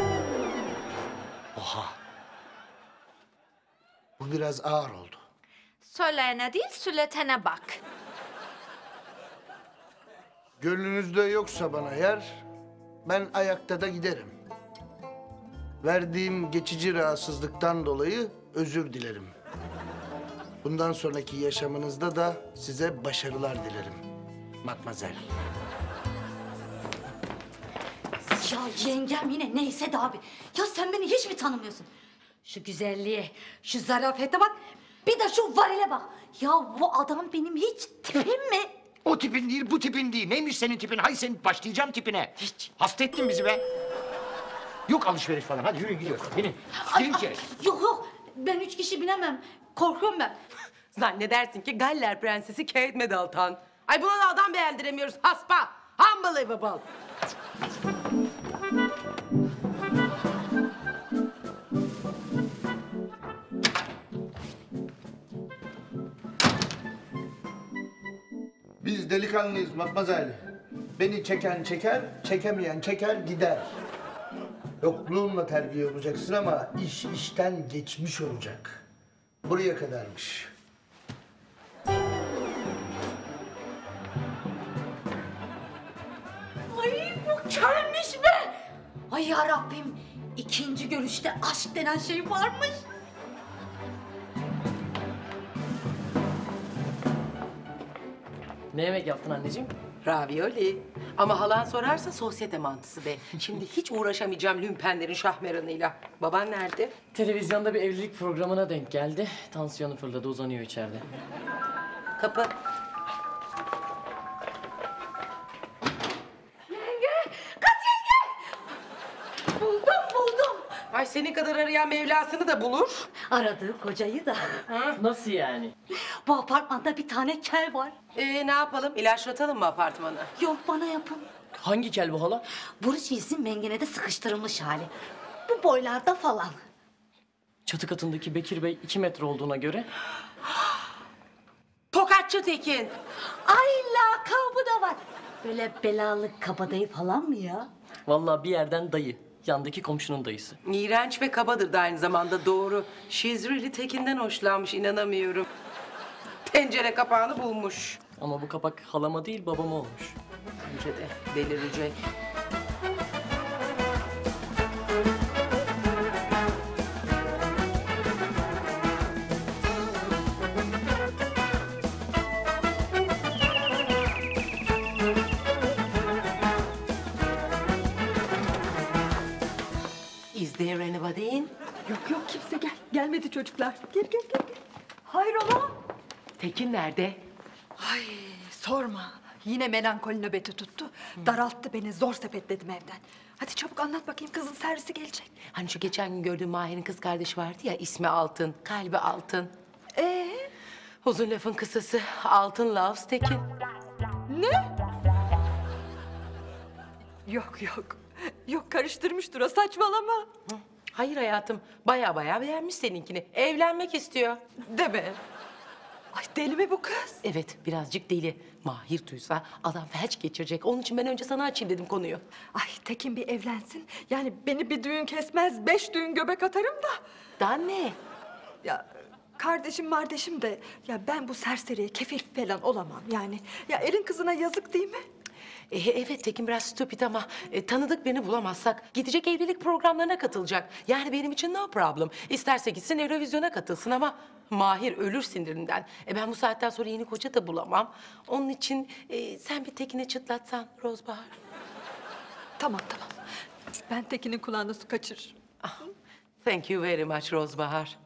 Oha. Bu biraz ağır oldu. Söyleyene değil, söyletene bak. Gönlünüzde yoksa bana yer, ben ayakta da giderim. Verdiğim geçici rahatsızlıktan dolayı özür dilerim. Bundan sonraki yaşamınızda da size başarılar dilerim. Matmazel. Ya yengem yine neyse de abi. Ya sen beni hiç mi tanımıyorsun? Şu güzelliğe, şu zarafete bak. Bir de şu varile bak. Ya bu adam benim hiç tipim mi? O tipin değil, bu tipin değil. Neymiş senin tipin? Hay senin başlayacağım tipine. Hiç. Hasta ettin bizi be. Yok alışveriş falan. Hadi yürüyün gidiyoruz. Gelin. Gelin içeri. Yok yok. Ben 3 kişi binemem. Korkuyorum ben. Zannedersin ki Galler Prensesi Kate Middleton. Ay buna da adam beğendiremiyoruz. Haspa. Unbelievable. Biz delikanlıyız Matmazel. Beni çeken çeker, çekemeyen çeker gider. Yokluğunla terbiye olacaksın ama iş işten geçmiş olacak. Buraya kadarmış. Ay bu kelmiş be. Ay yarabbim. İkinci görüşte aşk denen şey varmış. Ne yemek yaptın anneciğim? Ravioli. Ama halan sorarsa sosyete mantısı be. Şimdi hiç uğraşamayacağım lümpenlerin şahmeranıyla. Baban nerede? Televizyonda bir evlilik programına denk geldi. Tansiyonu fırladı, uzanıyor içeride. Kapı. Yenge! Kız yenge! Buldum. Ay senin kadar arayan Mevlasını da bulur. Aradığı kocayı da. Nasıl yani? Bu apartmanda bir tane kel var. Ne yapalım? İlaçlatalım mı apartmanı? Yok bana yapın. Hangi kel bu hala? Burç isim mengenede sıkıştırılmış hali. Bu boylarda falan. Çatı katındaki Bekir Bey 2 metre olduğuna göre. Tokatçı Tekin. Ay lakabı da var. Böyle belalı kabadayı falan mı ya? Vallahi bir yerden dayı. Yandaki komşunun dayısı. İğrenç ve kabadır da aynı zamanda doğru. She's really Tekin'den hoşlanmış inanamıyorum. Tencere kapağını bulmuş. Ama bu kapak halama değil babama olmuş. Bence de delirecek. Is there anybody in? Yok kimse gel. Gelmedi çocuklar. Gel. Hayrola? Tekin nerede? Ay sorma. Yine melankoli nöbeti tuttu. Daralttı beni. Zor sepetledim evden. Hadi çabuk anlat bakayım. Kızın servisi gelecek. Hani şu geçen gün gördüğüm Mahir'in kız kardeşi vardı ya, ismi Altın, kalbi Altın. Uzun lafın kısası, Altın loves Tekin. Ne? Yok. Yok karıştırmıştır o, saçmalama. Hayır hayatım, baya beğenmiş seninkini. Evlenmek istiyor. Deme. Ay deli mi bu kız? Evet, birazcık deli. Mahir duysa adam felç geçirecek. Onun için ben önce sana açayım dedim konuyu. Ay Tekin bir evlensin. Yani beni bir düğün kesmez, 5 düğün göbek atarım da. Daha ne? Ya kardeşim de ya ben bu serseriye kefil falan olamam yani. Ya elin kızına yazık değil mi? Evet Tekin biraz stupid ama tanıdık birini bulamazsak gidecek evlilik programlarına katılacak. Yani benim için no problem. İsterse gitsin Eurovizyon'a katılsın ama Mahir ölür sinirinden. Ben bu saatten sonra yeni koca da bulamam. Onun için sen bir Tekin'e çıtlatsan Rozbahar. Tamam. Ben Tekin'in kulağına su kaçırırım. Thank you very much Rozbahar.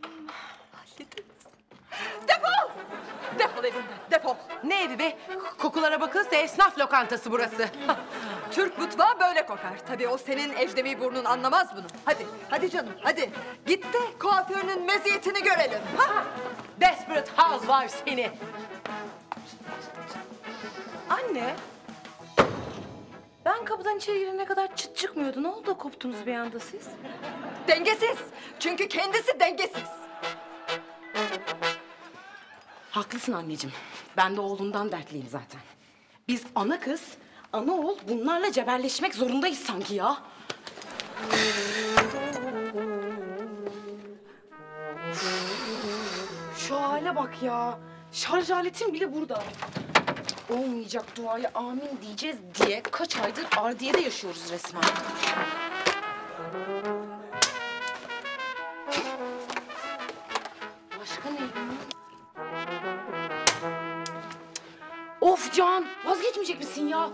Defol evimden, defol. Ne evi be? Kokulara bakılırsa esnaf lokantası burası. Türk mutfağı böyle kokar. Tabii o senin ecnebi burnun anlamaz bunu. Hadi canım, hadi. Git de kuaförünün meziyetini görelim. Desperate Housewives seni. Anne. Ben kapıdan içeri girene kadar çıt çıkmıyordu. Ne oldu da koptunuz bir anda siz? Dengesiz. Çünkü kendisi dengesiz. Haklısın anneciğim. Ben de oğlundan dertliyim zaten. Biz ana kız, ana oğul bunlarla cebelleşmek zorundayız sanki ya. Şu hale bak ya. Şarj aletim bile burada. Olmayacak duaya amin diyeceğiz diye kaç aydır ardiyede yaşıyoruz resmen. Başka neydi lan? Of Can, vazgeçmeyecek misin ya?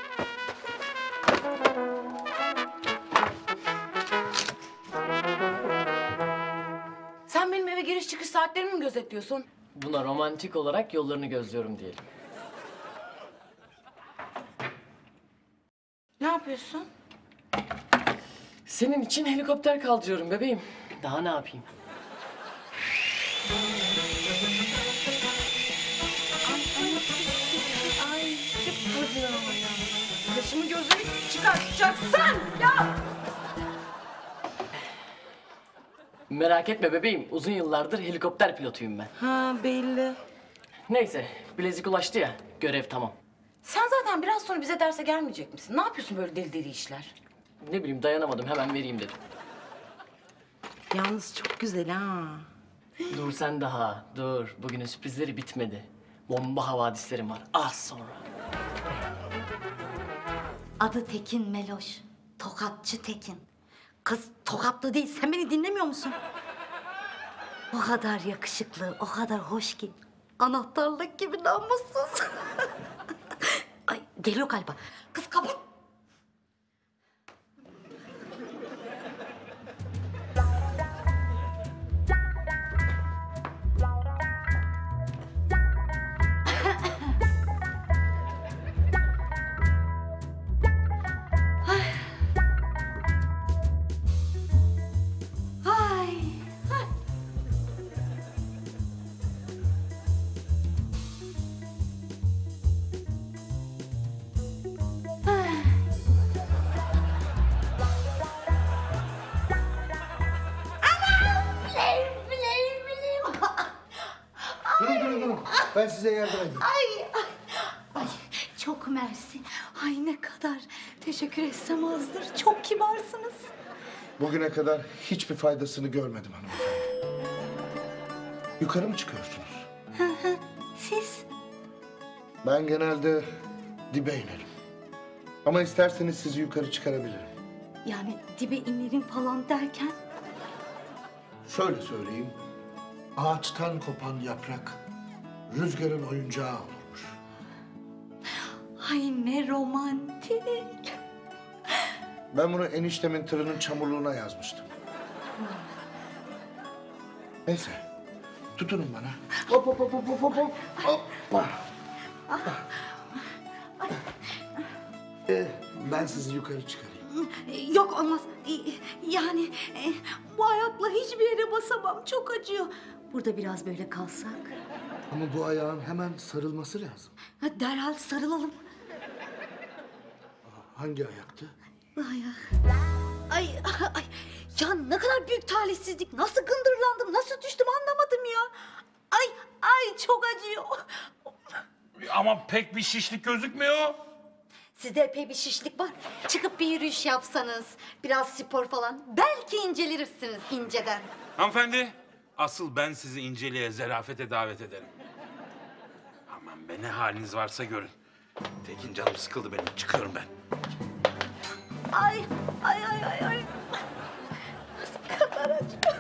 Sen benim eve giriş çıkış saatlerimi mi gözetliyorsun? Buna romantik olarak yollarını gözlüyorum diyelim. Ne yapıyorsun? Senin için helikopter kaldırıyorum bebeğim. Daha ne yapayım? Ay çıkmadım. Kaşımı gözümü çıkartacaksın ya! Merak etme bebeğim. Uzun yıllardır helikopter pilotuyum ben. Ha belli. Neyse, bilezik ulaştı ya. Görev tamam. Sen zaten biraz sonra bize derse gelmeyecek misin? Ne yapıyorsun böyle deli deli işler? Ne bileyim dayanamadım hemen vereyim dedim. Yalnız çok güzel ha. Dur sen daha, dur. Bugünün sürprizleri bitmedi. Bomba havadislerim var. Az sonra. Adı Tekin Meloş. Tokatçı Tekin. Kız tokatlı değil. Sen beni dinlemiyor musun? O kadar yakışıklı, o kadar hoş ki. Anahtarlık gibi namussuz. Ay geliyor galiba. Kız kapat. Ay. Ay. Durun. Ben size yardım edeyim. Ay, çok mersi. Ay ne kadar teşekkür etsem azdır. Çok kibarsınız. Bugüne kadar hiçbir faydasını görmedim hanımefendi. Yukarı mı çıkıyorsunuz? Siz? Ben genelde dibe inerim. Ama isterseniz sizi yukarı çıkarabilirim. Yani dibe inerim falan derken? Şöyle söyleyeyim. Ağaçtan kopan yaprak rüzgarın oyuncağı olurmuş. Ay ne romantik. Ben bunu eniştemin tırının çamurluğuna yazmıştım. Neyse. Tutunun bana. Hop hop hop hop hop hop. Hoppa. Ben sizi yukarı çıkarayım. Yok olmaz. Yani bu ayakla hiçbir yere basamam. Çok acıyor. Burada biraz böyle kalsak. Ama bu ayağın hemen sarılması lazım. Derhal sarılalım. Hangi ayaktı? Bu ayak. Ay. Ya ne kadar büyük talihsizlik. Nasıl gındırlandım, nasıl düştüm anlamadım ya. Ay çok acıyor. Ama pek bir şişlik gözükmüyor. Sizde epey bir şişlik var. Çıkıp bir yürüyüş yapsanız, biraz spor falan. Belki incelirsiniz inceden. Hanımefendi, asıl ben sizi inceliğe, zerafete davet ederim. Aman be ne haliniz varsa görün. Tekin canım sıkıldı benim, çıkıyorum ben. Ay. Nasıl kadar acıyor.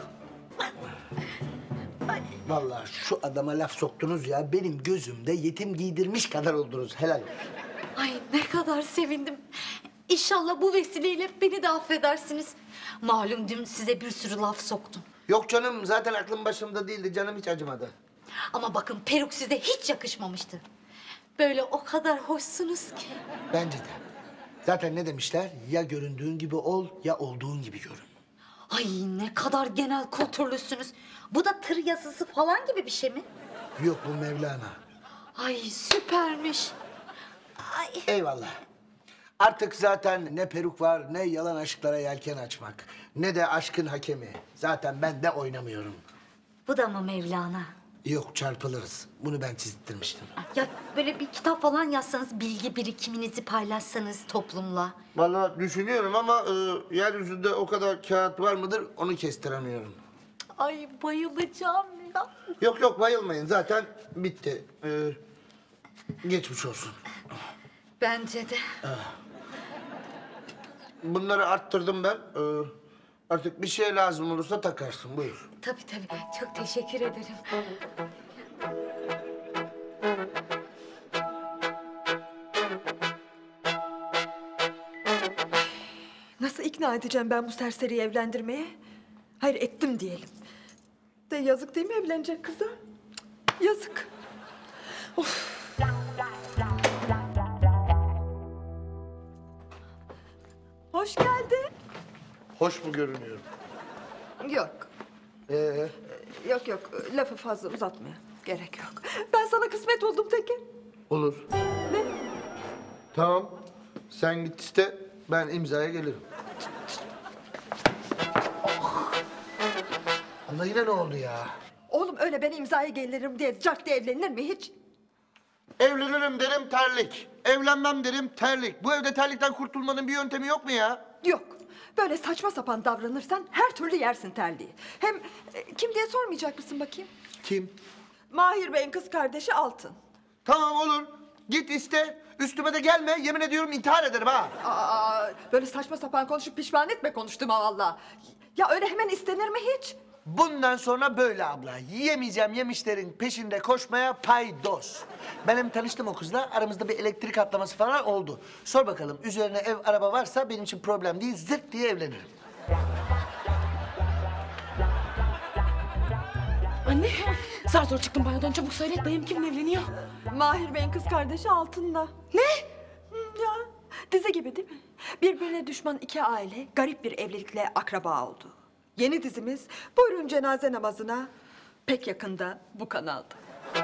Vallahi şu adama laf soktunuz ya. Benim gözümde yetim giydirmiş kadar oldunuz. Helal olsun. Ay ne kadar sevindim. İnşallah bu vesileyle beni de affedersiniz. Malum dün size bir sürü laf soktum. Yok canım, zaten aklım başımda değildi. Canım hiç acımadı. Ama bakın peruk size hiç yakışmamıştı. Böyle o kadar hoşsunuz ki. Bence de. Zaten ne demişler? Ya göründüğün gibi ol, ya olduğun gibi görün. Ay ne kadar genel kültürlüsünüz. Bu da tır yazısı falan gibi bir şey mi? Yok, bu Mevlana. Ay süpermiş. Eyvallah. Artık zaten ne peruk var, ne yalan aşklara yelken açmak, ne de aşkın hakemi. Zaten ben de oynamıyorum. Bu da mı Mevlana? Yok, çarpılırız. Bunu ben çizdirmiştim. Ya böyle bir kitap falan yazsanız, bilgi birikiminizi paylaşsanız toplumla. Vallahi düşünüyorum ama yeryüzünde o kadar kağıt var mıdır onu kestiremiyorum. Ay bayılacağım ya. Yok yok, bayılmayın. Zaten bitti. Geçmiş olsun. Bence de. Bunları arttırdım ben. Artık bir şey lazım olursa takarsın. Buyur. Tabii. Çok teşekkür ederim. Nasıl ikna edeceğim ben bu serseriyi evlendirmeye? Hayır, ettim diyelim. De yazık değil mi evlenecek kıza? Cık, yazık. Of. Hoş geldin. Hoş mu görünüyorum? Yok. Yok, lafı fazla uzatmaya gerek yok. Ben sana kısmet oldum Tekin. Olur. Ne? Tamam. Sen git iste, ben imzaya gelirim. Allah, yine ne oldu ya? Oğlum öyle ben imzaya gelirim diye cart diye evlenir mi hiç? Evlenirim derim terlik. Evlenmem derim terlik. Bu evde terlikten kurtulmanın bir yöntemi yok mu ya? Yok. Böyle saçma sapan davranırsan her türlü yersin terliği. Hem kim diye sormayacak mısın bakayım? Kim? Mahir Bey'in kız kardeşi Altın. Tamam olur. Git iste. Üstüme de gelme. Yemin ediyorum intihar ederim ha. Böyle saçma sapan konuşup pişman etme konuştuğuma vallahi. Ya öyle hemen istenir mi hiç? Bundan sonra böyle abla. Yiyemeyeceğim yemişlerin peşinde koşmaya paydos. Benim tanıştım o kızla. Aramızda bir elektrik atlaması falan oldu. Sor bakalım, üzerine ev, araba varsa benim için problem değil. Zırt diye evlenirim. Anne, zar zor çıktım banyodan. Çabuk söyle, dayım kimle evleniyor? Mahir Bey'in kız kardeşi Altın'la. Ne? Ya dizi gibi değil mi? Birbirine düşman iki aile garip bir evlilikle akraba oldu. Yeni dizimiz Buyurun Cenaze Namazına pek yakında bu kanalda.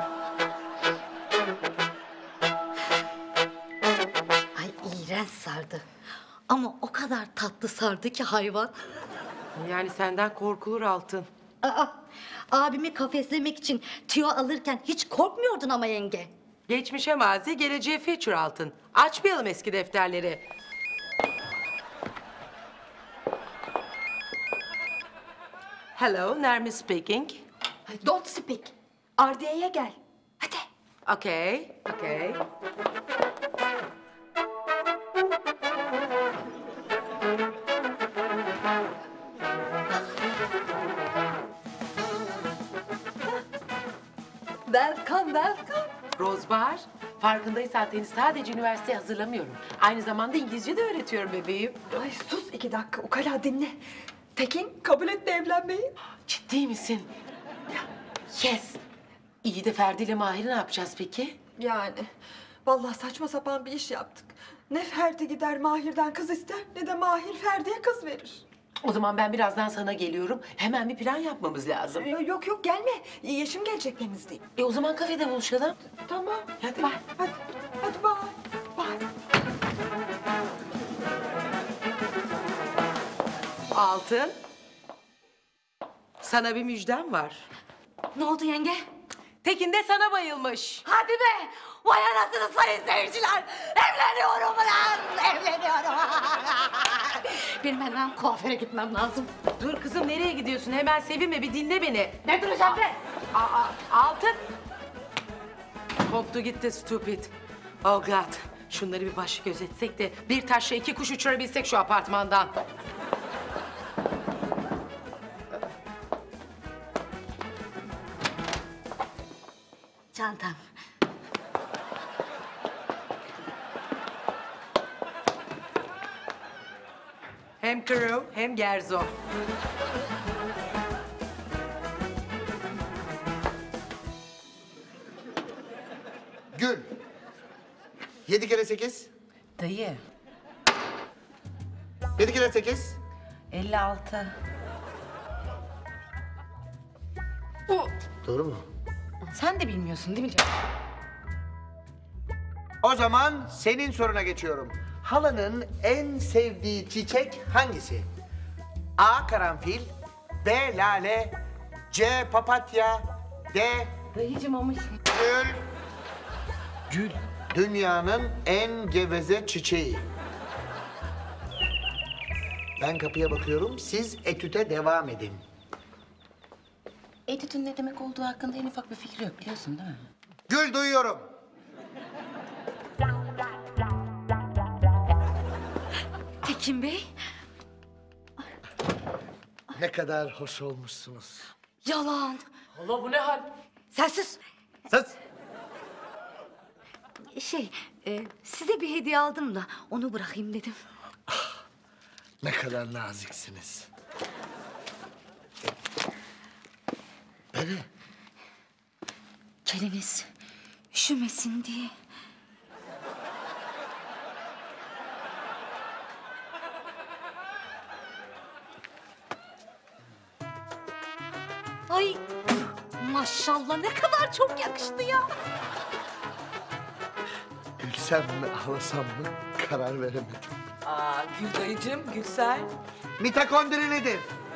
Ay iğrenç sardı. Ama o kadar tatlı sardı ki hayvan. Yani senden korkulur Altın. Abimi kafeslemek için tüyo alırken hiç korkmuyordun ama yenge. Geçmişe mazi, geleceğe future Altın. Açmayalım eski defterleri. Hello, Nermin speaking. Don't speak. Ardiye'ye gel. Hadi. Okay. Welcome. Rozbahar, farkındaysan seni sadece üniversiteye hazırlamıyorum. Aynı zamanda İngilizce de öğretiyorum bebeğim. Ay sus 2 dakika, ukala dinle. Tekin kabul etti evlenmeyi. Ciddi misin? Yes. İyi de Ferdi ile Mahir'i ne yapacağız peki? Yani vallahi saçma sapan bir iş yaptık. Ne Ferdi gider Mahir'den kız ister, ne de Mahir Ferdi'ye kız verir. O zaman ben birazdan sana geliyorum. Hemen bir plan yapmamız lazım. Yok gelme. Yeşim gelecek temizleyeyim. O zaman kafede buluşalım. Tamam. Hadi. Hadi bye. Altın. Sana bir müjdem var. Ne oldu yenge? Tekin de sana bayılmış. Hadi be! Vay anasını sayın seyirciler! Evleniyorum lan! Evleniyorum! Benim hemen kuaföre gitmem lazım. Dur kızım, nereye gidiyorsun? Hemen sevinme, bir dinle beni. Ne duracağım be? Altın. Koptu gitti stupid. Oh God. Şunları bir başı gözetsek de bir taşla 2 kuş uçurabilsek şu apartmandan. Çantam. Hem kuru hem gerzo. Gül. 7 kere 8. Dayı. 7 kere 8. 56. Doğru mu? Sen de bilmiyorsun değil mi canım? O zaman senin soruna geçiyorum. Halanın en sevdiği çiçek hangisi? A. Karanfil, B. Lale, C. Papatya, D. Dayıcım ama... Gül. Gül, dünyanın en geveze çiçeği. Ben kapıya bakıyorum, siz etüte devam edin. Etütün ne demek olduğu hakkında en ufak bir fikri yok biliyorsun değil mi? Gül duyuyorum. Tekin Bey. Ne kadar hoş olmuşsunuz. Yalan. Allah bu ne hal? Sen sus. Sus. Size bir hediye aldım da onu bırakayım dedim. Ne kadar naziksiniz. Beni. Keliniz üşümesin diye. Ay maşallah ne kadar çok yakıştı ya. Gülsem mi ağlasam mı karar veremedim. Aa, Gül dayıcığım, Gülsel. Mitokondri nedir?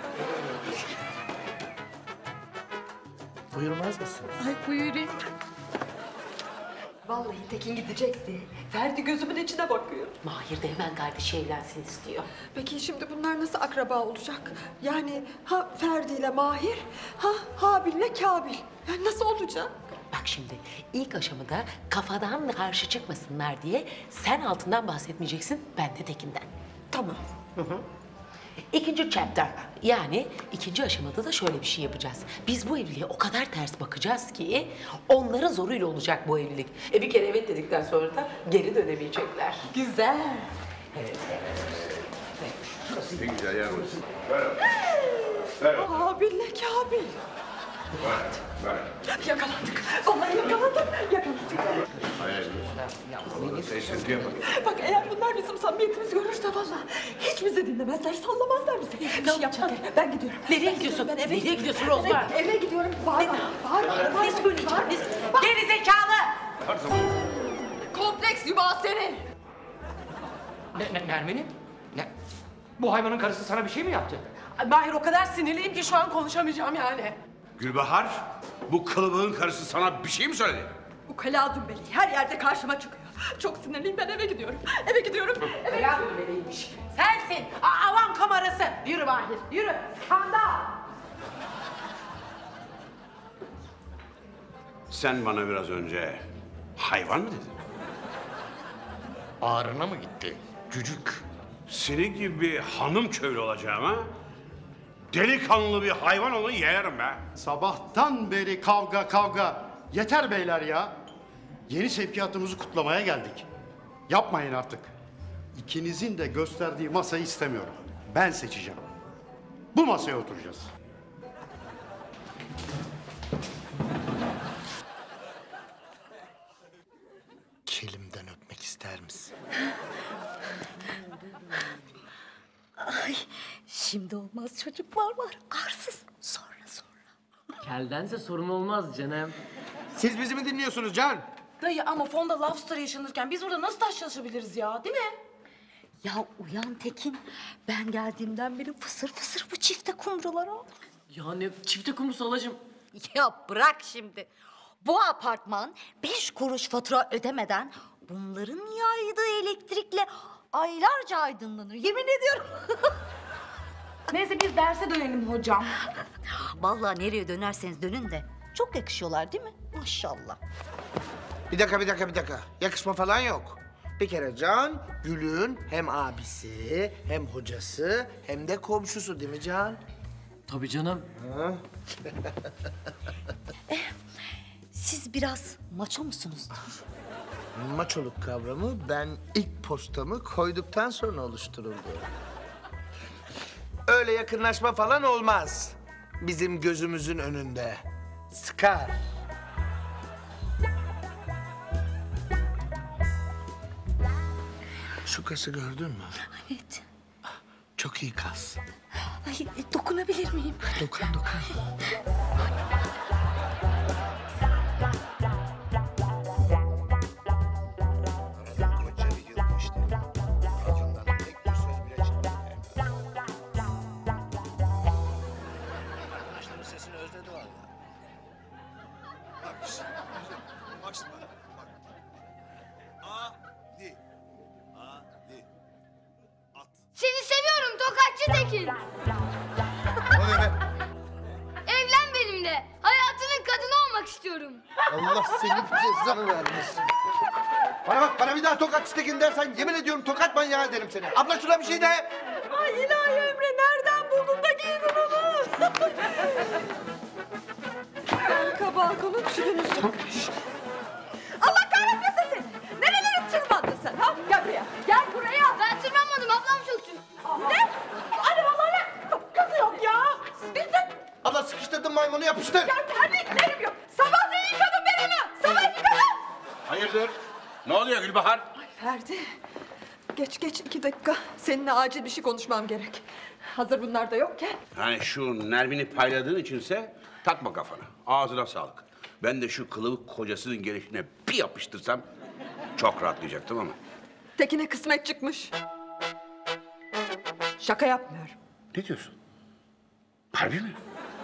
Buyurmaz mısın? Ay buyurun. Vallahi Tekin gidecekti. Ferdi gözümün içine bakıyor. Mahir de hemen kardeşi evlensin istiyor. Peki şimdi bunlar nasıl akraba olacak? Yani ha Ferdi ile Mahir, ha Habil ile Kabil. Yani nasıl olacak? Bak şimdi ilk aşamada kafadan karşı çıkmasınlar diye sen altından bahsetmeyeceksin, ben de tekinden. Tamam. İkinci chapter, yani ikinci aşamada da şöyle bir şey yapacağız. Biz bu evliliğe o kadar ters bakacağız ki onların zoruyla olacak bu evlilik. Bir kere evet dedikten sonra da geri dönemeyecekler. Güzel. Evet. Ne güzel yer burası. Habil ile Kabil. Yakalandık. Vallahi yakalandık. Yakalandık. Hayır. Sessizliğe bak. Bak eğer bunlar bizim samimiyetimizi görürse vallahi hiç bizi dinlemezler, sallamazlar bizi. Bir şey yapacak. Ben gidiyorum. Nereye gidiyorsun? Ben eve Nereye gidiyorum. gidiyorsun Rozbar? Eve gidiyorum. Bağırma. Bağırma. Ne söyleyeceğim? Geri zekalı! Kompleks yuva seni. Nermin'im? Ne? Bu hayvanın karısı sana bir şey mi yaptı? Ay, Mahir o kadar sinirliyim ki şu an konuşamayacağım yani. Gülbahar, bu kılıbığın karısı sana bir şey mi söyledi? Bu kala dümbeli her yerde karşıma çıkıyor. Çok sinirliyim, ben eve gidiyorum. Eve gidiyorum. Kaya dümbeliymiş. Sensin. Avam kamerası. Yürü Mahir, yürü. Skandal. Sen bana biraz önce hayvan mı dedin? Ağrına mı gitti? Cücük. Senin gibi bir hanım köylü olacağıma delikanlı bir hayvan onu yerim be. Sabahtan beri kavga. Yeter beyler ya. Yeni sevkiyatımızı kutlamaya geldik. Yapmayın artık. İkinizin de gösterdiği masayı istemiyorum. Ben seçeceğim. Bu masaya oturacağız. Kelimden öpmek ister misin? Ay şimdi olmaz, çocuklar var. Arsız. Sonra. Keldense sorun olmaz canım. Siz bizi mi dinliyorsunuz Can? Dayı ama fonda love story yaşanırken biz burada nasıl taş çalışabiliriz ya, değil mi? Ya uyan Tekin. Ben geldiğimden beri fısır fısır bu çifte kumrulara. Yani çifte kumrusu alacım. Ya bırak şimdi. Bu apartman 5 kuruş fatura ödemeden bunların yaydığı elektrikle aylarca aydınlanır. Yemin ediyorum. Neyse biz derse dönelim hocam. Vallahi nereye dönerseniz dönün de çok yakışıyorlar değil mi? Maşallah. Bir dakika. Yakışma falan yok. Bir kere Can, Gül'ün hem abisi, hem hocası, hem de komşusu değil mi Can? Tabii canım. Ha? Siz biraz maço musunuzdur? Maçoluk kavramı ben ilk postamı koyduktan sonra oluşturuldu. Öyle yakınlaşma falan olmaz. Bizim gözümüzün önünde. Sıkar. Şu kası gördün mü? Evet. Çok iyi kas. Ay dokunabilir miyim? Dokun. kısmeti var ya. Bak şimdi. Bak şimdi. Bak. Hadi. Hadi. At. Seni seviyorum Tokatçı Tekin. O ne be? Evlen benimle. Hayatının kadını olmak istiyorum. Allah senin cezanı vermesin. Bana bak, bana bir daha Tokatçı Tekin dersen yemin ediyorum tokat manyağı ederim seni. Abla şuna bir şey de. Ay ilahi Emre nereden buldun da giydin onu? Arka balkonun çürünü sökmüş. Allah kahretmesin seni. Nerelere tırmandın sen ha? Gel buraya. Gel buraya. Ben tırmanmadım, ablam söktü. Ne? Hadi vallahi kızı yok ya. Bizde. Abla sıkıştırdın maymunu yapıştır. Ya terbiyesizlerim yok. Sabahleyin yıkadım ben onu. Sabah yıkadım. Hayırdır? Ne oluyor Gülbahar? Ay Ferdi. Geç 2 dakika. Seninle acil bir şey konuşmam gerek. Hazır bunlar da yokken. Yani şu Nermin'i payladığın içinse takma kafana. Ağzına sağlık. Ben de şu kılıbık kocasının gelişine bir yapıştırsam çok rahatlayacaktım ama. Tekin'e kısmet çıkmış. Şaka yapmıyorum. Ne diyorsun? Harbi mi?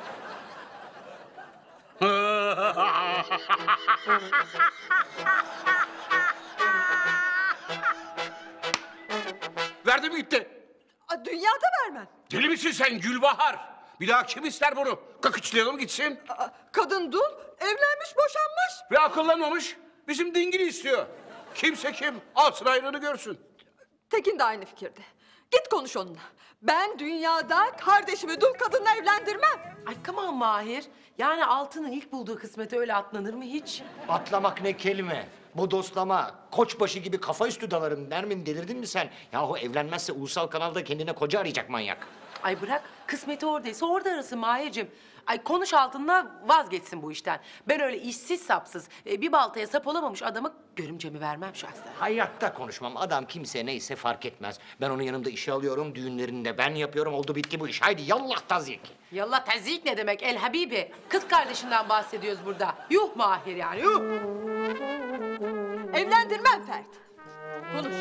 Verdi mi gitti? Dünyada vermem. Deli misin sen Gülbahar? Bir daha kim ister bunu? Kakıçlayalım gitsin. Kadın dul, evlenmiş, boşanmış. Ve akıllanmamış. Bizim dingili istiyor. Kimse kim? Alsın ayrını görsün. Tekin de aynı fikirde. Git konuş onunla. Ben dünyada kardeşimi dul kadınla evlendirmem. Ay come on Mahir. Yani altının ilk bulduğu kısmete öyle atlanır mı hiç? Atlamak ne kelime? Bodoslama, koçbaşı gibi kafa üstü dalarım. Nermin delirdin mi sen? Yahu evlenmezse ulusal kanalda kendine koca arayacak manyak. Ay bırak, kısmeti oradaysa orada arasın Mahir'cim. Ay konuş altınla vazgeçsin bu işten. Ben öyle işsiz sapsız, bir baltaya sap olamamış adamı görümcemi vermem şahsen. Hayatta konuşmam. Adam kimse neyse fark etmez. Ben onun yanımda işe alıyorum, düğünlerini de ben yapıyorum. Oldu bitti bu iş. Haydi yallah tazyik. Yallah tezik ne demek El Habibi? Kız kardeşinden bahsediyoruz burada. Yuh Mahir yani, yuh! Evlendirmem Ferdi. Konuş.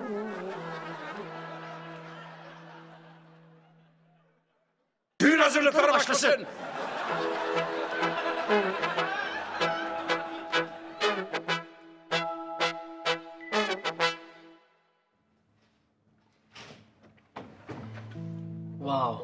Düğün hazırlıkları başlasın. Wow.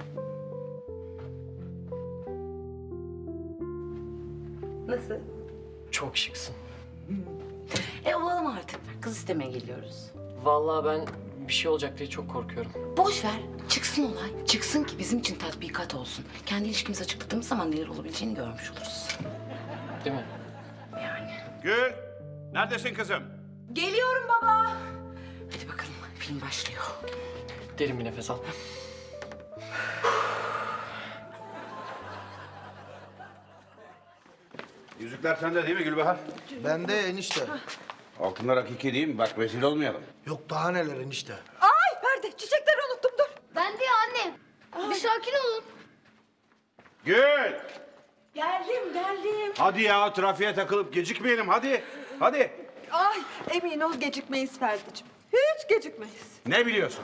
Nasıl? Çok şıksın. Olalım artık. Kız istemeye geliyoruz. Vallahi ben bir şey olacak diye çok korkuyorum. Boş ver. Çıksın olay. Çıksın ki bizim için tatbikat olsun. Kendi ilişkimizi açıkladığımız zaman neler olabileceğini görmüş oluruz. Değil mi? Yani. Gül, neredesin kızım? Geliyorum baba. Hadi bakalım film başlıyor. Derin bir nefes al. Yüzükler sende değil mi Gülbahar? Bende enişte. Altınlar hakiki değil mi? Bak rezil olmayalım. Yok daha neler enişte. Ay Ferdi çiçekleri unuttum dur. Ben de ya anne. Bir sakin olun. Gül! Geldim. Hadi ya trafiğe takılıp gecikmeyelim hadi. Hadi. Ay emin ol gecikmeyiz Ferdi'cim. Hiç gecikmeyiz. Ne biliyorsun?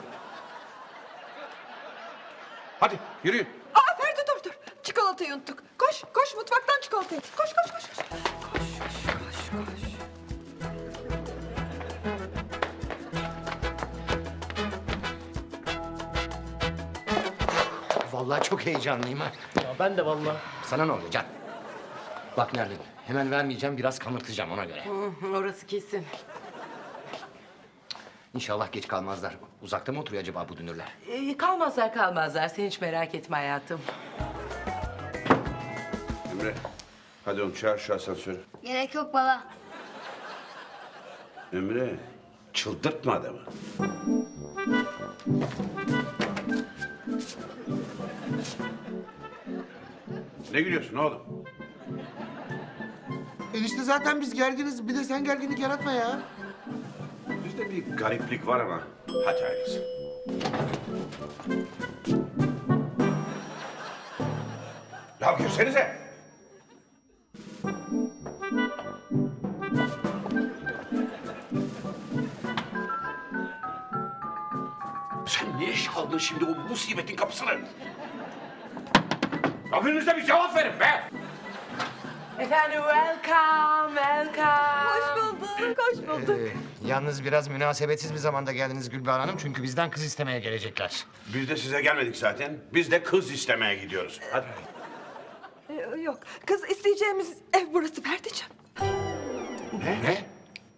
Hadi yürüyün. Aa Ferdi dur. Çikolatayı unuttuk. Koş mutfaktan çikolatayı. Koş. Koş. Vallahi çok heyecanlıyım ha. Ya ben de vallahi. Sana ne oluyor Can? Bak Nermin, hemen vermeyeceğim, biraz kanırtacağım ona göre. Orası kesin. İnşallah geç kalmazlar. Uzakta mı oturuyor acaba bu dünürler? Kalmazlar. Sen hiç merak etme hayatım. Emre hadi oğlum çağır şu asansörü. Gerek yok baba. Emre çıldırtma adamı. Ne gülüyorsun oğlum? Enişte zaten biz gerginiz. Bir de sen gerginlik yaratma ya. Bizde bir gariplik var ama hadi hayırlısı. Ya girsenize. Sen niye çaldın şimdi o musibetin kapısını? Birinize bir cevap verin be! Efendim welcome. Hoş bulduk, hoş bulduk. Yalnız biraz münasebetsiz bir zamanda geldiniz Gülbahar Hanım. Çünkü bizden kız istemeye gelecekler. Biz de size gelmedik zaten. Biz de kız istemeye gidiyoruz. Hadi. Yok, kız isteyeceğimiz ev burası Ferdi'ciğim. Ne?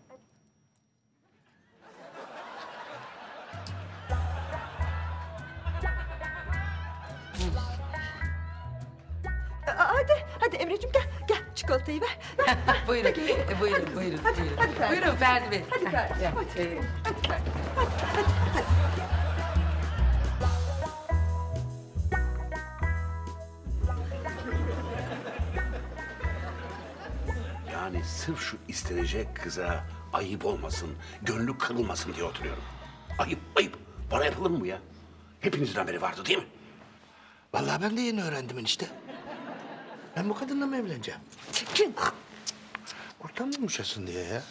Hadi Emre'ciğim gel çikolatayı ver. Buyurun, buyurun. Hadi Ferdi. Buyurun Ferdi Bey. Hadi Ferdi, Gel, hadi. Ferdi. Hadi Ferdi, hadi. Yani sırf şu istenecek kıza ayıp olmasın, gönlü kırılmasın diye oturuyorum. Ayıp. Bana yapılır mı bu ya? Hepinizin haberi vardı değil mi? Vallahi ben de yeni öğrendim işte. Ben bu kadınla mı evleneceğim? Çekin. Ortam yumuşasın diye ya.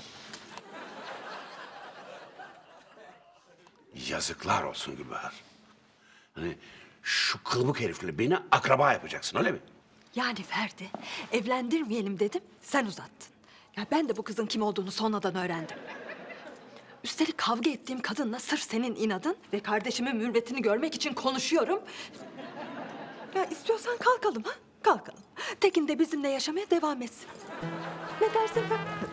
Yazıklar olsun Gülbahar. Hani şu kılıbık herifle beni akraba yapacaksın öyle mi? Yani Ferdi, evlendirmeyelim dedim, sen uzattın. Ya ben de bu kızın kim olduğunu sonradan öğrendim. Üstelik kavga ettiğim kadınla sırf senin inadın ve kardeşimin mürvetini görmek için konuşuyorum. Ya istiyorsan kalkalım ha, kalkalım. Tekin de bizimle yaşamaya devam etsin. Ne dersin Ferdi?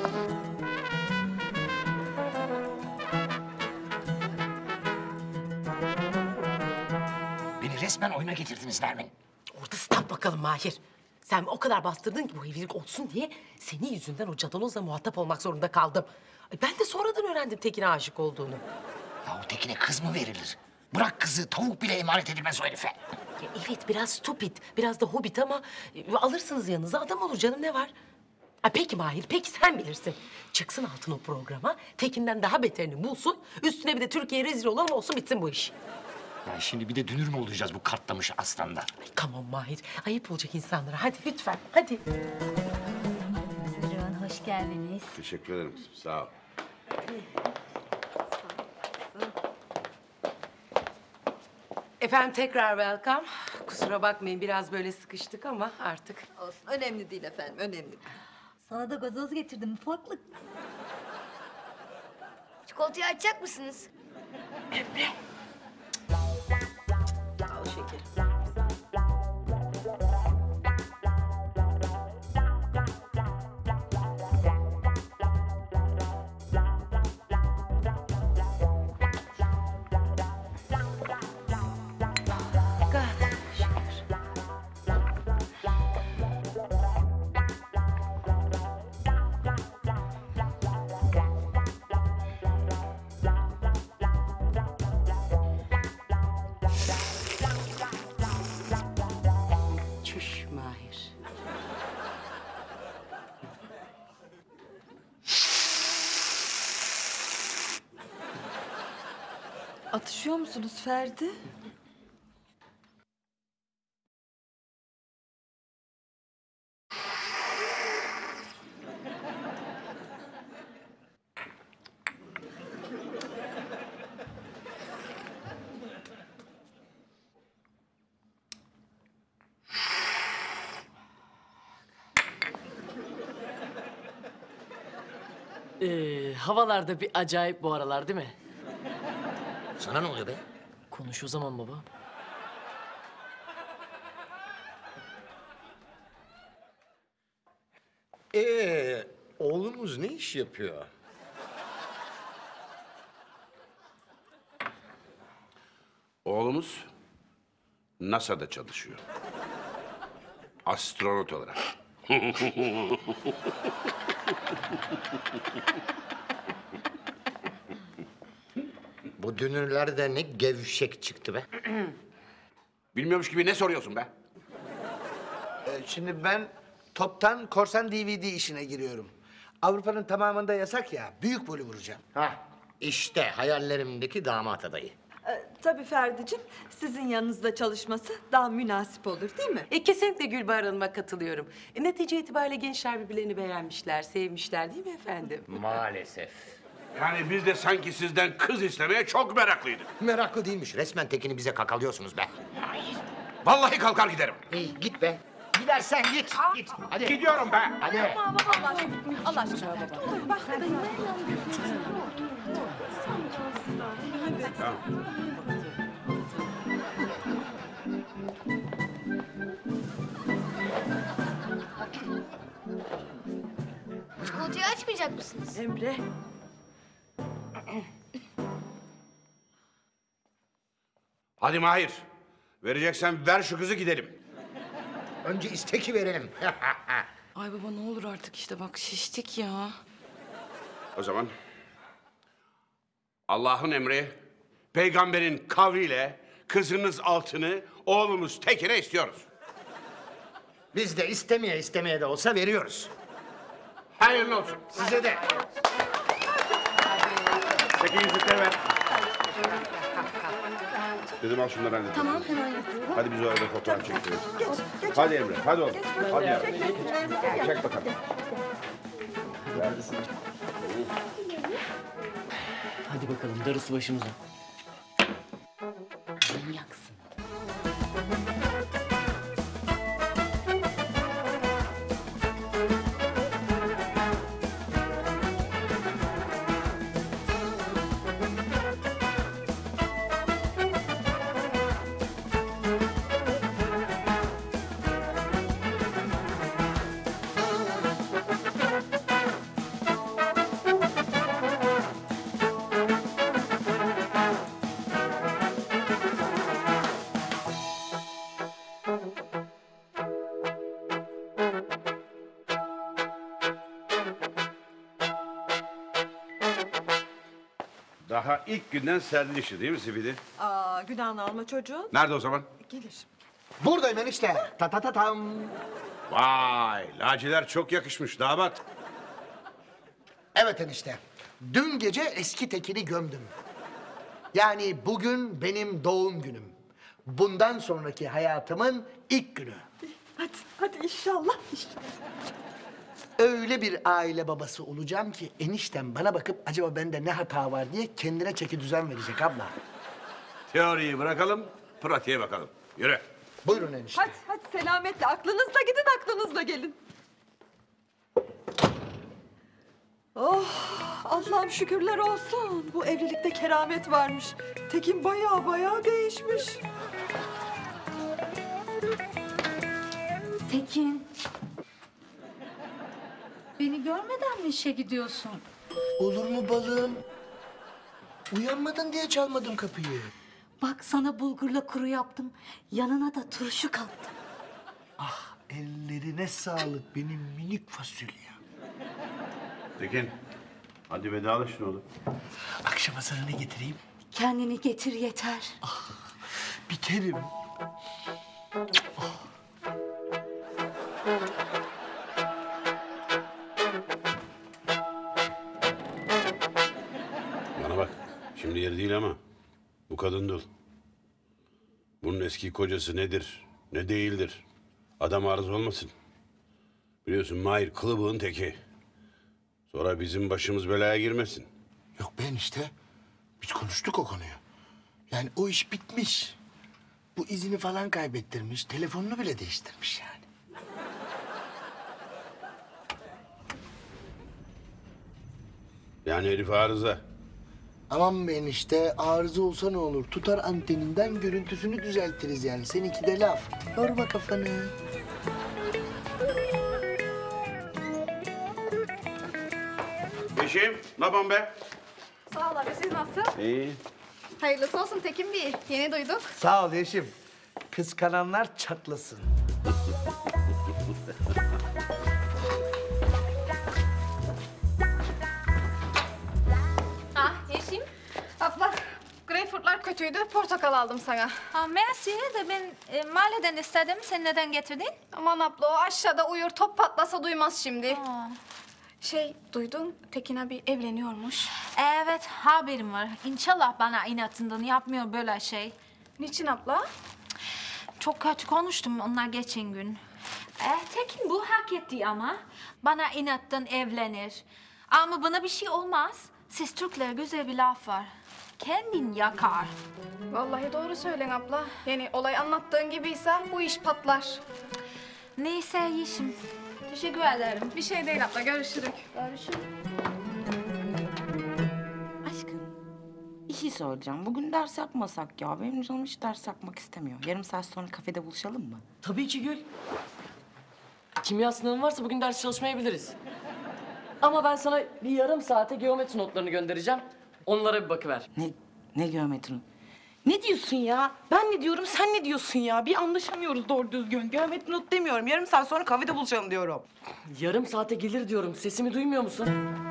Beni resmen oyuna getirdiniz Nermin. Orada stop bakalım Mahir. Sen o kadar bastırdın ki bu evlilik olsun diye senin yüzünden o cadalozla muhatap olmak zorunda kaldım. Ben de sonradan öğrendim Tekin'e aşık olduğunu. Ya o Tekin'e kız mı verilir? Bırak kızı, tavuk bile emanet edilmez o herife. Ya evet biraz stupid, biraz da hobbit ama alırsınız yanınıza adam olur canım ne var? Ha, peki Mahir, peki sen bilirsin. Çıksın altın o programa, Tekin'den daha beterini bulsun. Üstüne bir de Türkiye'ye rezil olalım olsun bitsin bu iş. Ya şimdi bir de dünür mü olacağız bu kartlamış aslanda? Come on Mahir, ayıp olacak insanlara. Hadi lütfen, hadi. Buyurun, hoş geldiniz. Teşekkür ederim kızım, sağ ol. Efendim tekrar welcome. Kusura bakmayın biraz böyle sıkıştık ama artık. Olsun, önemli değil efendim, önemli değil. Sana da gazoz getirdim ufaklık. Çikolatayı açacak mısınız? Al şeker. Çüş Mahir. Atışıyor musunuz Ferdi? Havalarda bir acayip bu aralar değil mi? Sana ne oluyor be? Konuş o zaman baba. Oğlumuz ne iş yapıyor? Oğlumuz NASA'da çalışıyor. Astronot olarak. Bu dünürler de ne gevşek çıktı be. Bilmiyormuş gibi ne soruyorsun be? Şimdi ben toptan korsan DVD işine giriyorum. Avrupa'nın tamamında yasak ya, büyük volü vuracağım. Hah, işte hayallerimdeki damat adayı. Tabii Ferdi'ciğim, sizin yanınızda çalışması daha münasip olur değil mi? Kesinlikle Gülbahar Hanım'a katılıyorum. Netice itibariyle gençler birbirlerini beğenmişler, sevmişler değil mi efendim? Maalesef. Yani biz de sanki sizden kız istemeye çok meraklıydık. Meraklı değilmiş. Resmen Tekin'i bize kakalıyorsunuz be. Vallahi kalkar giderim. İyi git be. Gidersen git. Git. Hadi. Gidiyorum be. Hadi. Allah aşkına. Bak Tamam. Çikolatayı açmayacak mısınız? Emre. Hadi Mahir. Vereceksen ver şu kızı gidelim. Önce isteki verelim. Ay baba ne olur artık işte bak şiştik ya. O zaman Allah'ın emri, peygamberin kavliyle kızınız Altın'ı, oğlumuz Tekin'e istiyoruz. Biz de istemeye de olsa veriyoruz. Hayırlı olsun. Size de. Tekin yüzükleri ver. Dedim al şunları halledelim. Tamam hemen yapıyorum. Hadi biz o arada fotoğraf çekelim. Hadi Emre, hadi oğlum. Hadi ya. Çek bakalım. Hadi bakalım darısı başımıza. Manyaksın. Daha ilk günden serdin işi değil mi Zibidi? Aa, günahını alma çocuğun. Nerede o zaman? Gelir. Buradayım enişte. Ta ta ta tam. Vay, laciler çok yakışmış damat. Evet enişte. Dün gece eski Tekin'i gömdüm. Yani bugün benim doğum günüm. Bundan sonraki hayatımın ilk günü. Hadi inşallah. Öyle bir aile babası olacağım ki eniştem bana bakıp acaba bende ne hata var diye kendine çeki düzen verecek abla. Teoriyi bırakalım, pratiğe bakalım. Yürü. Buyurun enişte. Hadi selametle. Aklınızla gidin, aklınızla gelin. Oh, Allah'ım şükürler olsun. Bu evlilikte keramet varmış. Tekin bayağı değişmiş. Tekin. Beni görmeden mi işe gidiyorsun? Olur mu balım? Uyanmadın diye çalmadım kapıyı. Bak sana bulgurla kuru yaptım. Yanına da turşu kattım. Ah ellerine sağlık benim minik fasulye. Tekin, hadi vedalaşın oğlum. Akşama sana ne getireyim? Kendini getir yeter. Biterim. Bana bak, şimdi yeri değil ama bu kadın dul. Bunun eski kocası nedir, ne değildir? Adam arıza olmasın. Biliyorsun Mahir kılıbığın teki. Sonra bizim başımız belaya girmesin. Yok ben işte. Biz konuştuk o konuyu. Yani o iş bitmiş. Bu izini falan kaybettirmiş. Telefonunu bile değiştirmiş yani. Yani herif arıza. Aman be enişte arıza olsa ne olur? Tutar anteninden görüntüsünü düzeltiriz yani. Seninki de laf. Yorma kafanı. Eşim, ne yapalım be? Sağ ol abi, siz nasıl? İyi. Hayırlısı olsun Tekin Bey. Yeni duyduk. Sağ ol Yeşim. Kıskananlar çatlasın. Ah Yeşim. Abla, greyfurtlar kötüydü. Portakal aldım sana. Ha, merci de ben mahalleden istedim. Sen neden getirdin? Aman abla o aşağıda uyur. Top patlasa duymaz şimdi. Duydun Tekin abi evleniyormuş. Evet, haberim var. İnşallah bana inatından yapmıyor böyle şey. Niçin abla? Çok kötü konuştum onlar geçen gün. Tekin bu hak etti ama. Bana inattan evlenir. Ama bana bir şey olmaz. Siz Türkler güzel bir laf var. kendin yakar. Vallahi doğru söylen abla. Yani olay anlattığın gibiyse bu iş patlar. Neyse Yeşim. Teşekkür ederim. Bir şey değil abla. Görüşürük. Görüşürüz. Aşkım, bir şey soracağım. Bugün ders yapmasak ya. Benim canım hiç ders yapmak istemiyor. Yarım saat sonra kafede buluşalım mı? Tabii ki Gül. Kimya sınavın varsa bugün ders çalışmayabiliriz. Ama ben sana bir yarım saate geometri notlarını göndereceğim. Onlara bir bakıver. Ne geometri? Ne diyorsun ya? Ben ne diyorum, sen ne diyorsun ya? Bir anlaşamıyoruz doğru düzgün. Geometri not demiyorum. Yarım saat sonra kafede buluşalım diyorum. Yarım saate gelir diyorum. Sesimi duymuyor musun?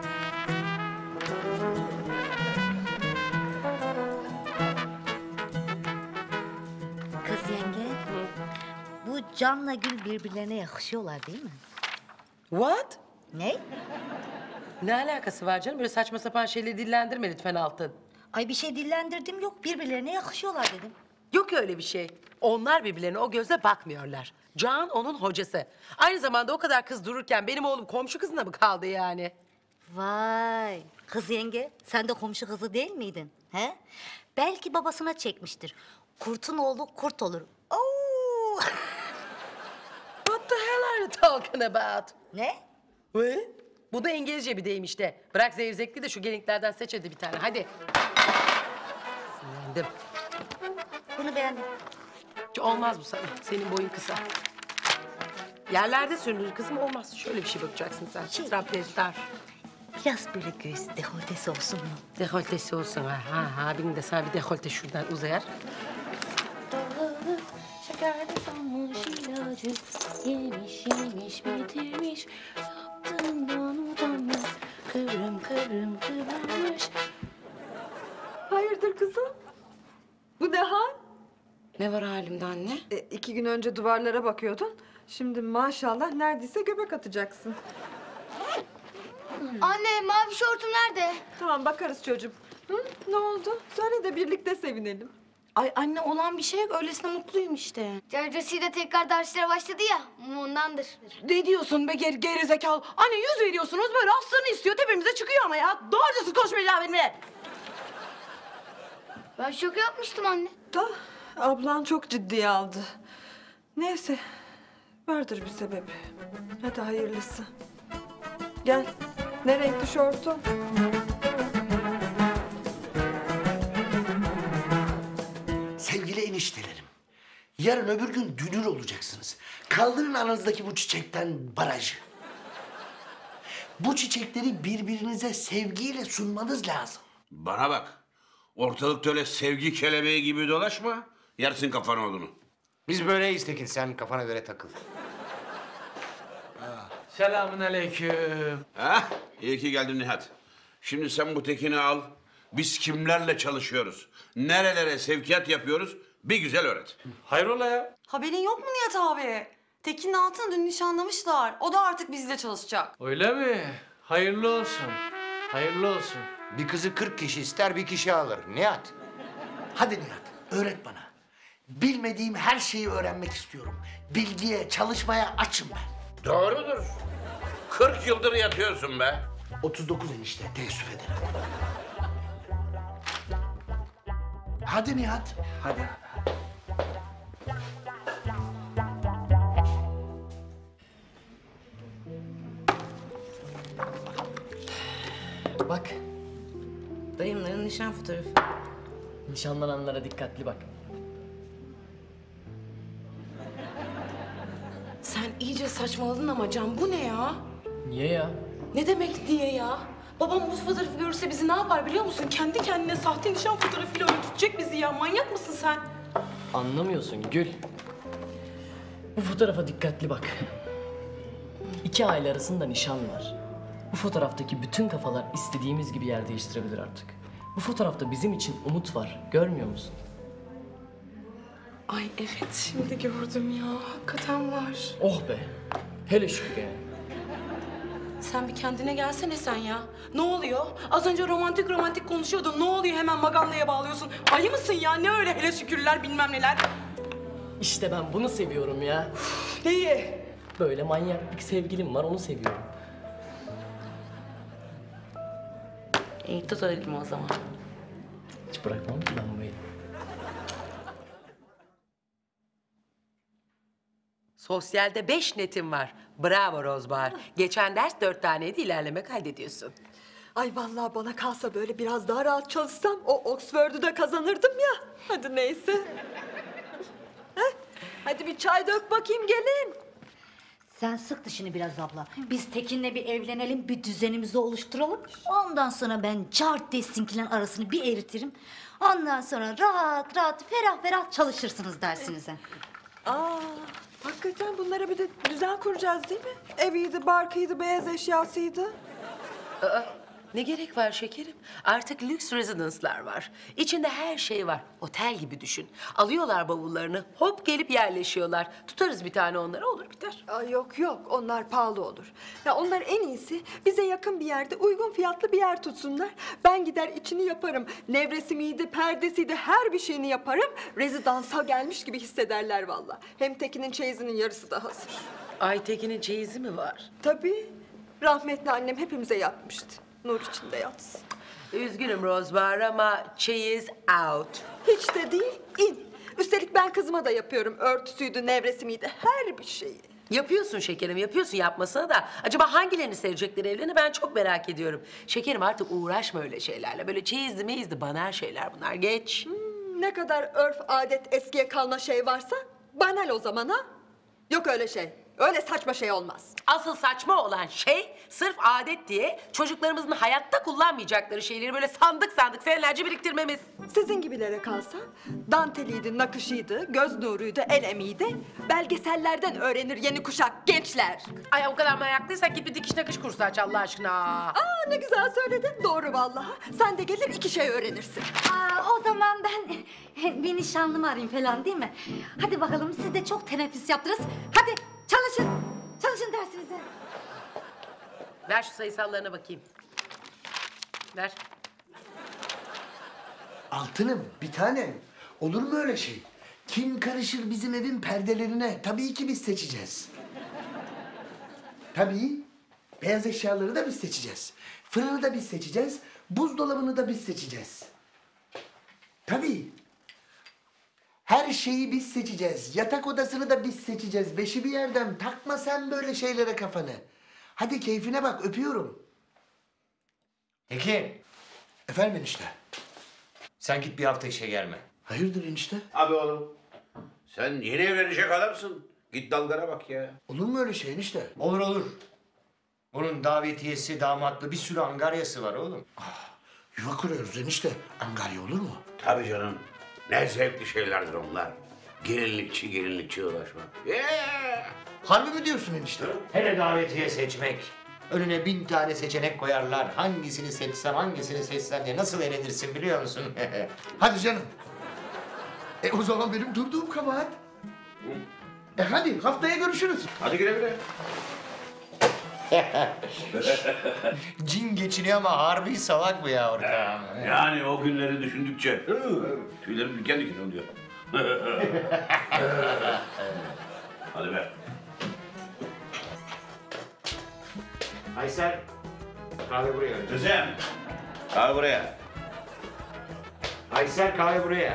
Kız yenge, bu Can'la Gül birbirlerine yakışıyorlar değil mi? What? Ne? Ne alakası var canım? Böyle saçma sapan şeyleri dillendirme lütfen Altın. Ay bir şey dillendirdim yok, birbirlerine yakışıyorlar dedim. Yok öyle bir şey. Onlar birbirlerine o gözle bakmıyorlar. Can onun hocası. Aynı zamanda o kadar kız dururken benim oğlum komşu kızına mı kaldı yani? Vay, kız yenge, sen de komşu kızı değil miydin? He? Belki babasına çekmiştir. Kurtun oğlu kurt olur. Oo! What the hell are you talking about? Ne? Bu da İngilizce bir deyim işte. Bırak zevzekli de şu gelinklerden seç hadi bir tane hadi. Sinirlendim. Bunu beğendim. Olmaz bu sana. Senin boyun kısa. Yerlerde sürünür kızım olmaz. Şöyle bir şey bakacaksın sen. Trapezler. Biraz böyle göğüs dekoltesi olsun mu? Dekoltesi olsun ha. Ha abinin de sana bir dekolte şuradan uzayar. Şekerde sanmış ilacı, yemiş yemiş bitirmiş, yaptığından utanmış, kıvrım kıvrım kıvranmış. Hayırdır kızım? Bu ne hal? Ne var halimde anne? 2 gün önce duvarlara bakıyordun. Şimdi maşallah neredeyse göbek atacaksın. Anne mavi şortum nerede? Tamam bakarız çocuğum. Hı? Ne oldu? Söyle de birlikte sevinelim. Ay anne olan bir şey yok. Öylesine mutluyum işte. Cevcesi de tekrar derslere başladı ya. Ondandır. Ne diyorsun be gerizekalı? Anne 100 veriyorsunuz böyle aslanı istiyor tepemize çıkıyor ama ya. Doğru düzgün konuşmayacağım benimle. Ben şaka yapmıştım anne. Da ablan çok ciddiye aldı. Neyse vardır bir sebebi. Hadi hayırlısı. Gel. Ne renk tişörtün? Sevgili eniştelerim, yarın öbür gün dünür olacaksınız. Kaldırın aranızdaki bu çiçekten barajı. Bu çiçekleri birbirinize sevgiyle sunmanız lazım. Bana bak. Ortalıkta öyle sevgi kelebeği gibi dolaşma. Yersin kafana odunu. Biz böyleyiz Tekin. Sen kafana göre takıl. Selamünaleyküm. Ha? İyi ki geldin Nihat. Şimdi sen bu Tekin'i al. Biz kimlerle çalışıyoruz? Nerelere sevkiyat yapıyoruz? Bir güzel öğret. Hayrola ya? Haberin yok mu Nihat abi? Tekin'in altını dün nişanlamışlar. O da artık bizle çalışacak. Öyle mi? Hayırlı olsun. Hayırlı olsun. Bir kızı 40 kişi ister, bir kişi alır. Nihat. Hadi Nihat, öğret bana. Bilmediğim her şeyi öğrenmek istiyorum. Bilgiye, çalışmaya açım ben. Doğrudur. 40 yıldır yatıyorsun be. 39 enişte, teessüf ederim. Hadi Nihat, hadi. Bak, Dayımların nişan fotoğrafı. nişanlananlara dikkatli bak. Sen iyice saçmaladın ama Can bu ne ya? Niye ya? Ne demek diye ya? Babam bu fotoğrafı görürse bizi ne yapar biliyor musun? Kendi kendine sahte nişan fotoğrafıyla öldürecek bizi ya. Manyak mısın sen? Anlamıyorsun Gül. Bu fotoğrafa dikkatli bak. 2 aile arasında nişan var. Bu fotoğraftaki bütün kafalar istediğimiz gibi yer değiştirebilir artık. Bu fotoğrafta bizim için umut var. Görmüyor musun? Ay evet şimdi gördüm ya. Hakikaten var. Oh be. Hele şükür yani. Sen bir kendine gelsene sen ya. Ne oluyor? Az önce romantik romantik konuşuyordun. Ne oluyor hemen Maganda'ya bağlıyorsun? Ayı mısın ya? Ne öyle hele şükürler bilmem neler. İşte ben bunu seviyorum ya. Neyi? Böyle manyak bir sevgilim var, onu seviyorum. İyi tut elimi o zaman. Hiç bırakmam ki lambayı. Sosyalde 5 netim var. Bravo Rozbahar. Geçen ders 4 taneydi, ilerleme kaydediyorsun. Ay vallahi bana kalsa böyle biraz daha rahat çalışsam o Oxford'u da kazanırdım ya. Hadi neyse. Heh, hadi bir çay dök bakayım gelin. Sen sık dişini biraz abla. Biz Tekin'le bir evlenelim, bir düzenimizi oluşturalım. Ondan sonra ben cart desinkilerin arasını bir eritirim. Ondan sonra rahat rahat, ferah ferah çalışırsınız dersinize. Aa, hakikaten bunlara bir de düzen kuracağız değil mi? Eviydi, barkıydı, beyaz eşyasıydı. Aa, ne gerek var şekerim? Artık lüks residence'lar var. İçinde her şey var. Otel gibi düşün. Alıyorlar bavullarını, hop gelip yerleşiyorlar. Tutarız bir tane onlara, olur biter. Aa, yok yok, onlar pahalı olur. Ya onlar en iyisi bize yakın bir yerde uygun fiyatlı bir yer tutsunlar. Ben gider içini yaparım. Nevresimiydi, perdesiydi, her bir şeyini yaparım. Rezidansa gelmiş gibi hissederler vallahi. Hem Tekin'in çeyizinin yarısı da hazır. Aytekin'in çeyizi mi var? Tabii. Rahmetli annem hepimize yapmıştı. Nur içinde yatsın. Üzgünüm Rozbahar ama çeyiz out. Hiç de değil, in. Üstelik ben kızıma da yapıyorum. Örtüsüydü, nevresimiydi, her bir şeyi. Yapıyorsun şekerim, yapıyorsun yapmasına da. Acaba hangilerini sevecekler evlerini ben çok merak ediyorum. Şekerim artık uğraşma öyle şeylerle. Böyle çeyizli meyizli banal şeyler bunlar, geç. Ne kadar örf, adet, eskiye kalma şey varsa banal o zaman ha. Yok öyle şey. Öyle saçma şey olmaz. Asıl saçma olan şey sırf adet diye çocuklarımızın hayatta kullanmayacakları şeyleri böyle sandık sandık senelerce biriktirmemiz. Sizin gibilere kalsa danteliydi, nakışıydı, göz nuruydu, el emeğiydi. Belgesellerden öğrenir yeni kuşak gençler. Ay o kadar meraklıysak git bir dikiş nakış kursu aç Allah aşkına. Aa ne güzel söyledin. Doğru vallahi. Sen de gelir 2 şey öğrenirsin. O zaman ben bir nişanlımı arayayım falan değil mi? Hadi bakalım siz de çok teneffüs yaptınız. Hadi çalışın. Çalışın dersinize. Ver şu sayısallarına bakayım. Ver. Altınım bir tanem. Olur mu öyle şey? Kim karışır bizim evin perdelerine? Tabii ki biz seçeceğiz. Tabii. Beyaz eşyaları da biz seçeceğiz. Fırını da biz seçeceğiz. Buzdolabını da biz seçeceğiz. Tabii. Her şeyi biz seçeceğiz. Yatak odasını da biz seçeceğiz. Beşi bir yerden takma sen böyle şeylere kafanı. Hadi keyfine bak, öpüyorum. Tekin, Efendim enişte? sen git bir hafta işe gelme. Hayırdır enişte? Abi oğlum, sen yeni evlenecek adamsın. Git dalgana bak ya. Olur mu öyle şey enişte? Olur olur. Bunun davetiyesi, damatlı bir sürü angaryası var oğlum. Yuva kuruyoruz enişte. Angarya olur mu? Tabii canım. Ne zevkli şeylerdir onlar. Gelinlikçi uğraşmak. Harbi mi diyorsun enişte? Hele davetiye seçmek. Önüne 1000 tane seçenek koyarlar. Hangisini seçsem diye nasıl eğlenirsin biliyor musun? Hadi canım. O zaman benim durduğum kabahat. Hadi haftaya görüşürüz. Hadi güle güle. Cin geçiniyor ama harbi salak bu ya ortağım. Yani o günleri düşündükçe tüylerim diken diken oluyor. Hadi be. Aysel, kahve buraya. Kızım, kahve buraya. Aysel, kahve buraya.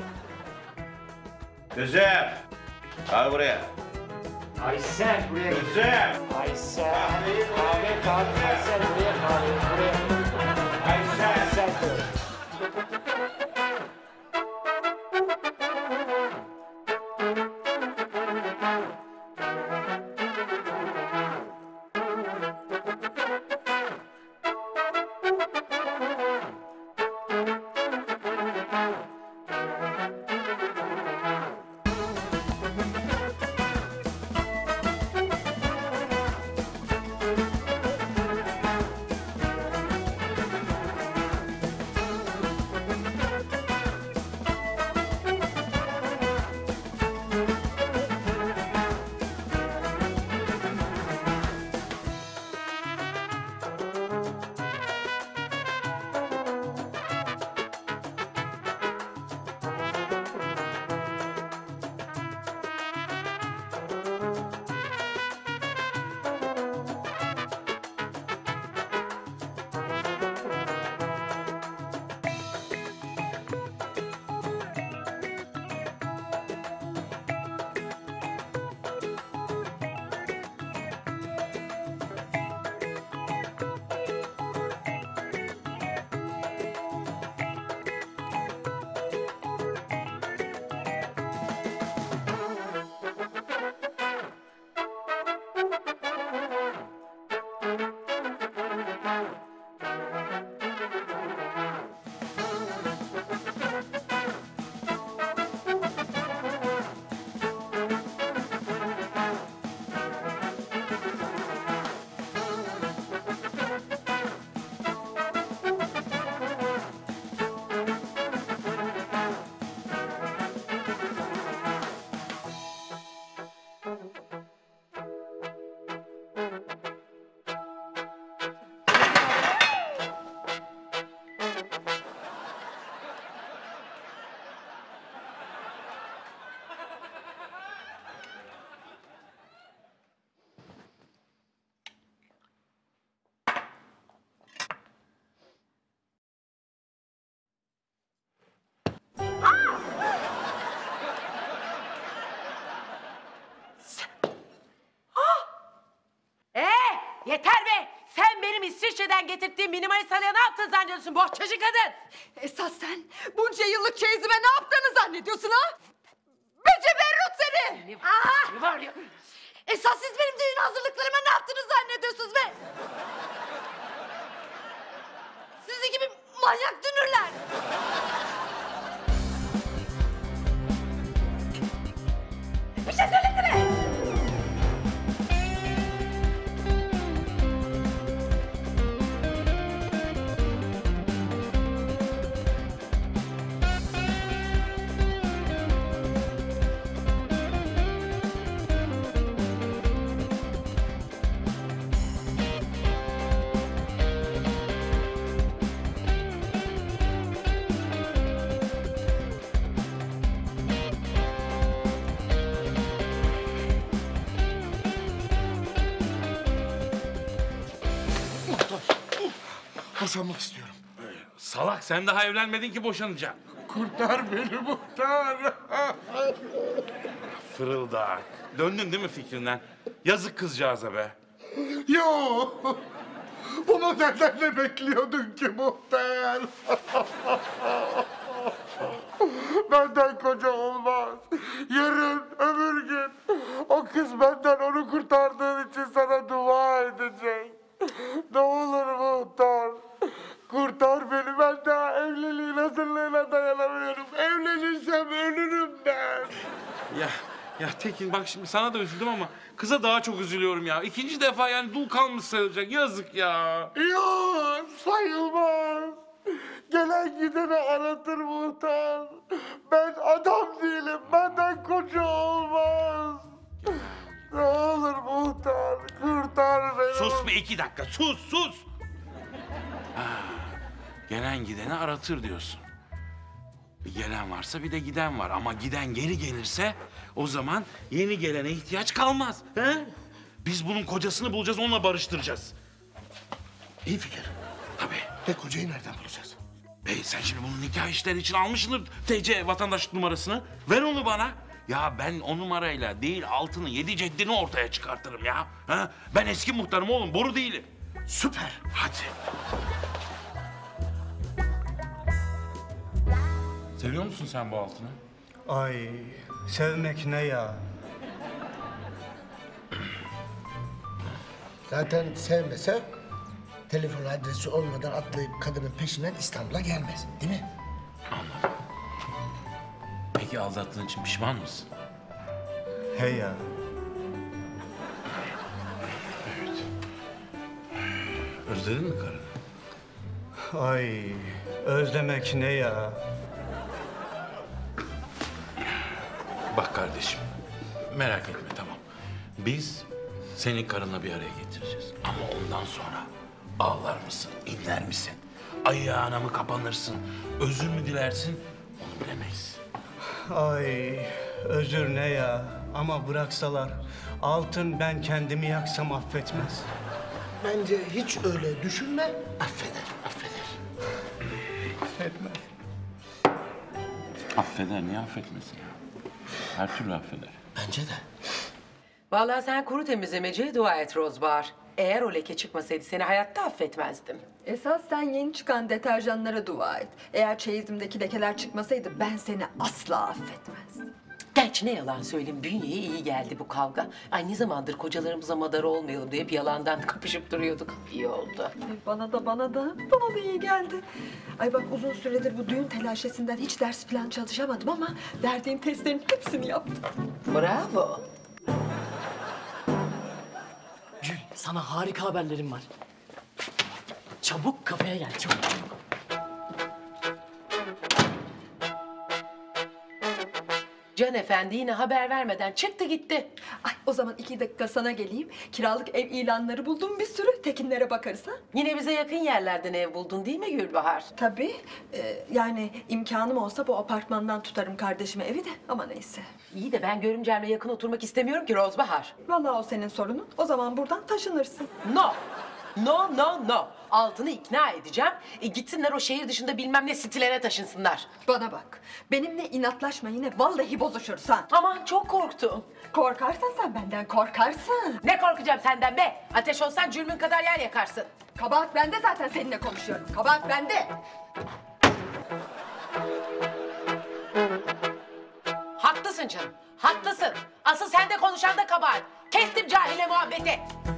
Kızım, kahve buraya. Aysel buraya. Kızım. Aysel, kahve. Aysel buraya kahve. Aysel. Yeter be! Sen benim İsviçre'den getirdiğim minimalist halıya ne yaptın zannediyorsun bohçacı kadın? Esas sen bunca yıllık çeyizime ne yaptığını zannediyorsun ha? Beceberrut seni! Ne var ya? Esas siz benim düğün hazırlıklarıma ne yaptığını zannediyorsunuz be? Sizi gibi manyak dünürler! Bir şey söylesene! Boşanmak istiyorum. Salak sen daha evlenmedin ki boşanacaksın. Kurtar beni muhtar. Fırıldak. Döndün değil mi fikrinden? Yazık kızcağıza be. Yo. Bunu senden ne bekliyordun ki muhtar? Benden koca olmaz. Yarın, öbür gün o kız benden onu kurtardığın için sana dua edecek. Ne olur muhtar. Kurtar beni. Ben daha evliliğin hazırlığına dayanamıyorum. Evlenirsem ölürüm ben. Ya Tekin bak şimdi sana da üzüldüm ama kıza daha çok üzülüyorum ya. İkinci defa yani dul kalmış sayılacak. Yazık ya. Yok sayılmaz. Gelen gideni aratır muhtar. Ben adam değilim. Benden koca olmaz. Ne olur muhtar. Kurtar beni. Sus bir 2 dakika. Sus. Gelen gideni aratır diyorsun. Bir gelen varsa bir de giden var. Ama giden geri gelirse o zaman yeni gelene ihtiyaç kalmaz. He? Biz bunun kocasını bulacağız, onunla barıştıracağız. İyi fikir. Tabii. Ve kocayı nereden bulacağız? Sen şimdi bunun nikah işleri için almışsındır TC vatandaşlık numarasını. Ver onu bana. Ya ben o numarayla değil altını 7 ceddini ortaya çıkartırım ya. Ha? Ben eski muhtarım oğlum, boru değilim. Süper. Hadi. Seviyor musun sen bu altını? Ay sevmek ne ya? Zaten sevmese telefon adresi olmadan atlayıp kadının peşinden İstanbul'a gelmez. Değil mi? Anladım. Peki aldattığın için pişman mısın? He ya. Evet. Özledin mi karını? Ay özlemek ne ya? Bak kardeşim, merak etme tamam. Biz senin karınla bir araya getireceğiz. Ama ondan sonra ağlar mısın, inler misin? Ayağına mı kapanırsın, özür mü dilersin onu bilemeyiz. Ay özür ne ya? Ama bıraksalar altın ben kendimi yaksam affetmez. Bence hiç öyle düşünme. Affeder. Affetmez. Affeder, niye affetmesin ya? Her türlü affeder. Bence de. Vallahi sen kuru temizlemeciye dua et Rozbahar. Eğer o leke çıkmasaydı seni hayatta affetmezdim. Esas sen yeni çıkan deterjanlara dua et. Eğer çeyizimdeki lekeler çıkmasaydı ben seni asla affetmezdim. Gerçi ne yalan söyleyeyim, bünyeye iyi geldi bu kavga. Ay ne zamandır kocalarımıza madara olmayalım diye hep yalandan kapışıp duruyorduk. İyi oldu. Ay bana da iyi geldi. Ay bak uzun süredir bu düğün telaşesinden hiç ders falan çalışamadım ama verdiğim testlerin hepsini yaptım. Bravo. Gül, sana harika haberlerim var. Çabuk kafeye gel, çabuk. Can Efendi yine haber vermeden çıktı gitti. Ay o zaman 2 dakika sana geleyim. Kiralık ev ilanları buldum bir sürü. Tekinlere bakarız ha. Yine bize yakın yerlerden ev buldun değil mi Gülbahar? Tabii. Yani imkanım olsa bu apartmandan tutarım kardeşime evi de ama neyse. İyi de ben görümcemle yakın oturmak istemiyorum ki Rozbahar. Vallahi o senin sorunun. O zaman buradan taşınırsın. No. No. Altını ikna edeceğim. Gitsinler o şehir dışında bilmem ne sitelere taşınsınlar. Bana bak. Benimle inatlaşma yine. Vallahi bozuşuruz ha. Aman çok korktum. Korkarsan sen benden korkarsın. Ne korkacağım senden be? Ateş olsan cülmün kadar yer yakarsın. Kabahat bende zaten seninle konuşuyorum. Kabahat bende. Haklısın canım. Haklısın. Asıl sende konuşan da kabahat. Kestim cahile muhabbeti.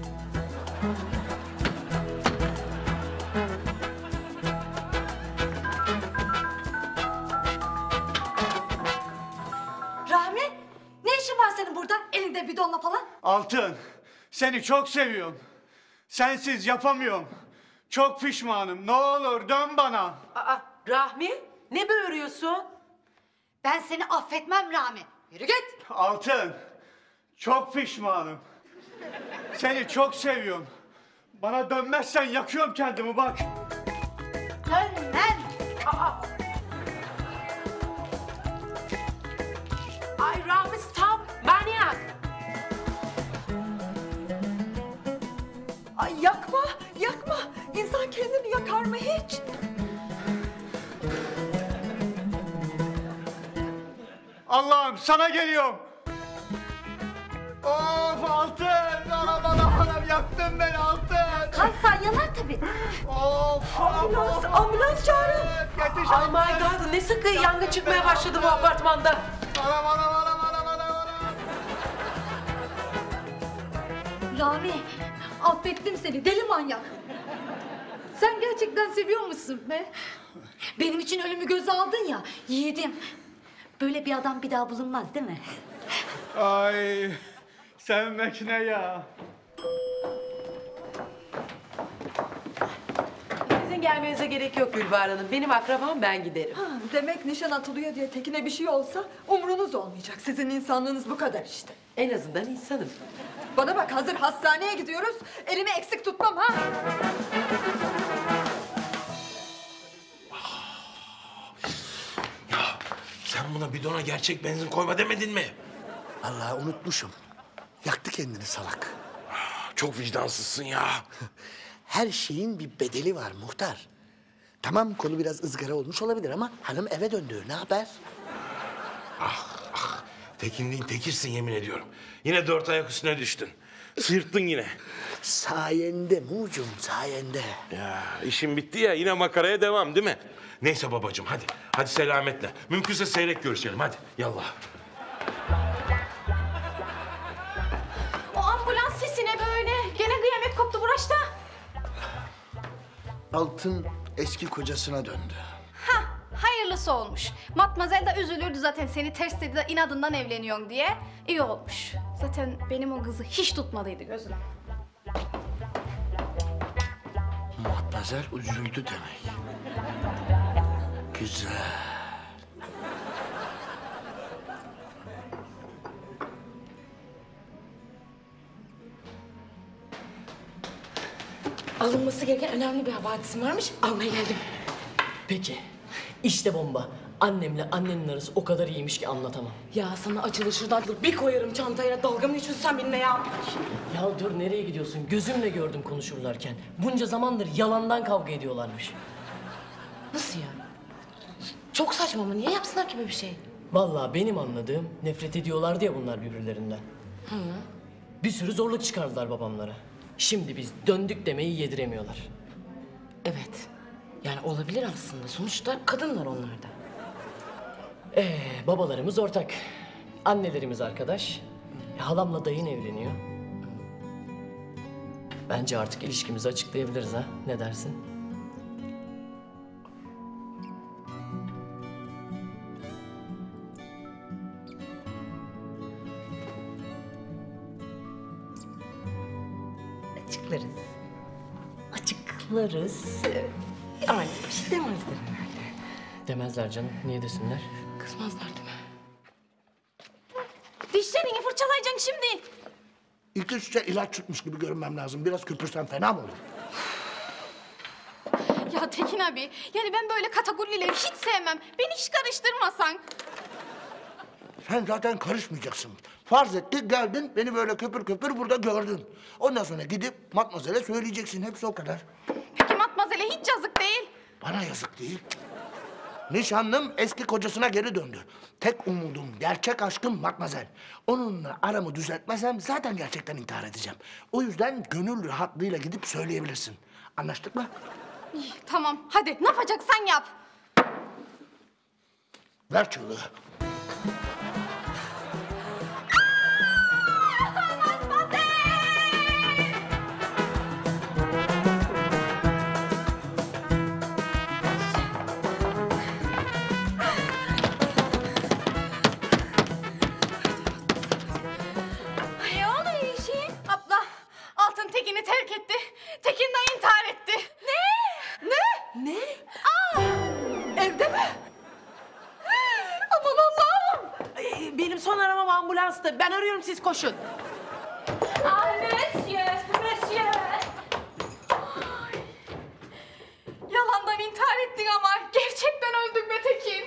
Rahmi, ne işin var senin burada? Elinde bidonla falan. Altın, seni çok seviyorum. Sensiz yapamıyorum. Çok pişmanım. Ne olur dön bana. Aa, Rahmi ne böğürüyorsun? Ben seni affetmem Rahmi. Yürü git. Altın, çok pişmanım. Seni çok seviyorum. Bana dönmezsen yakıyorum kendimi bak. Dönmem. Aa. Ay Rahmi stop, manyak. Ay yakma. İnsan kendini yakar mı hiç? Allah'ım sana geliyorum. Of Altın, anam yaktın beni Altın. Kalsan yanar tabii. Of. Ambulans çağırın. Yetiş. Oh my god, ne sıkı yangın çıkmaya başladı bu apartmanda. Anam. Rami, affettim seni deli manyak. Sen gerçekten seviyor musun be? Benim için ölümü göze aldın ya, yiğidim. Böyle bir adam bir daha bulunmaz değil mi? Ay, sevmek ne ya? Sizin gelmenize gerek yok Gülbahar Hanım. Benim akrabam, ben giderim. Demek nişan atılıyor diye Tekin'e bir şey olsa umrunuz olmayacak. Sizin insanlığınız bu kadar işte. En azından insanım. Bana bak hazır hastaneye gidiyoruz. Elimi eksik tutmam ha. Ya sen buna bidona gerçek benzin koyma demedin mi? Vallahi unutmuşum. Yaktı kendini salak. Çok vicdansızsın ya. Her şeyin bir bedeli var muhtar. Tamam konu biraz ızgara olmuş olabilir ama hanım eve döndü. Ne haber? Tekinliğin tekirsin yemin ediyorum. Yine 4 ayak üstüne düştün. Sırttın yine. Sayende Muğcum, sayende. Ya işin bitti ya, yine makaraya devam değil mi? Neyse babacığım hadi. Hadi selametle. Mümkünse seyrek görüşelim hadi. Yallah. O ambulans sesine böyle. Gene kıyamet koptu buraşta. Altın eski kocasına döndü. Hah, hayırlısı olmuş. Matmazel de üzülürdü zaten seni ters dedi de inadından evleniyorsun diye. İyi olmuş. Zaten benim o kızı hiç tutmadıydı gözüne. Matmazel üzüldü demek. Güzel. Alınması gereken önemli bir havadisim varmış. Almaya geldim. Peki, işte bomba. Annemle annenin arası o kadar iyiymiş ki anlatamam. Ya sana açılışırdan bir koyarım çantaya. Dalga mı geçiyorsun sen benimle ya? Ya dur nereye gidiyorsun? Gözümle gördüm konuşurlarken. Bunca zamandır yalandan kavga ediyorlarmış. Nasıl ya? Çok saçma ama niye yapsınlar ki böyle bir şey? Vallahi benim anladığım nefret ediyorlardı ya bunlar birbirlerinden. Hı. Bir sürü zorluk çıkardılar babamlara. Şimdi biz döndük demeyi yediremiyorlar. Evet. Yani olabilir aslında. Sonuçta kadınlar onlar da. Babalarımız ortak. Annelerimiz arkadaş. Halamla dayın evleniyor. Bence artık ilişkimizi açıklayabiliriz ha. Ne dersin? Açıklarız. Açıklarız. Yani bir şey demezler herhalde. Demezler canım. Niye desinler? Kızmazlar değil mi? Dişlerini fırçalayacaksın şimdi. İlk üstte ilaç tutmuş gibi görünmem lazım. Biraz köpürsem fena mı olur? Ya Tekin abi, yani ben böyle kategorileri hiç sevmem. Beni hiç karıştırmasan. Sen zaten karışmayacaksın. Farz et ki geldin, beni böyle köpür köpür burada gördün. Ondan sonra gidip Matmazel'e söyleyeceksin. Hepsi o kadar. Peki Matmazel'e hiç yazık değil. Bana yazık değil. Nişanlım eski kocasına geri döndü. Tek umudum, gerçek aşkım Matmazel. Onunla aramı düzeltmezsem zaten gerçekten intihar edeceğim. O yüzden gönül rahatlığıyla gidip söyleyebilirsin. Anlaştık mı? İyi, tamam, hadi ne yapacaksan yap. Ver çığlığı. Ne oluyor işin? Abla, Altın Tekin'i terk etti. Tekin de intihar etti. Ne? Ne? Aa! Evde mi? Aman Allah'ım! Benim son aramam ambulanstı. Ben arıyorum, siz koşun. Monsieur, monsieur. Ay. Yalandan intihar ettin ama gerçekten öldük be Tekin.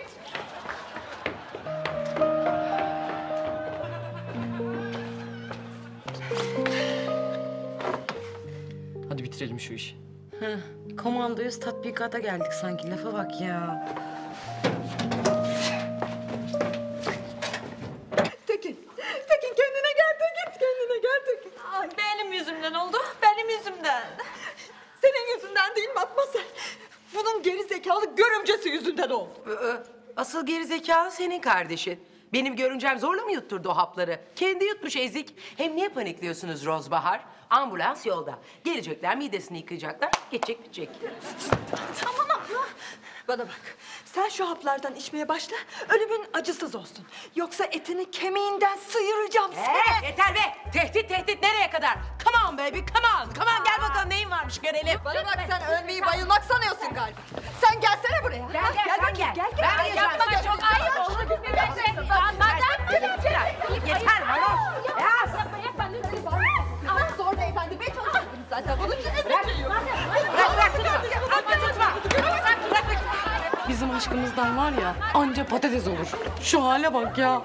Hadi bitirelim şu işi. Komandoyuz, tatbikata geldik sanki. Lafa bak ya. Tekin kendine gel Tekin, kendine gel Tekin. Ay, Benim yüzümden oldu, benim yüzümden. senin yüzünden değil Matmazel. Bunun geri zekalı görümcesi yüzünden oldu. Asıl gerizekalı senin kardeşin. Benim görümcem zorla mı yutturdu o hapları? Kendi yutmuş ezik. Hem niye panikliyorsunuz Rozbahar? Ambulans yolda. Gelecekler, midesini yıkayacaklar, geçecek bitecek. Aman abla. Bana bak, sen şu haplardan içmeye başla, ölümün acısız olsun. Yoksa etini kemiğinden sıyıracağım seni. Yeter be! Tehdit nereye kadar? Come on baby, come on! Come on, gel bakalım neyin varmış görelim. Bana bak, sen ölmeyi bayılmak sanıyorsun galiba. Sen gelsene buraya. Gel, Ha, gel, bakayım, gel. gel. Ben Ay, geleceğim, yapma, sen çok ayıp olur. Yeter bana! Ya! Zor beyefendi, ben çalışıyordum zaten. Bunun için ne Bırak, Bizim aşkımızdan var ya, anca patates olur. Şu hale bak ya.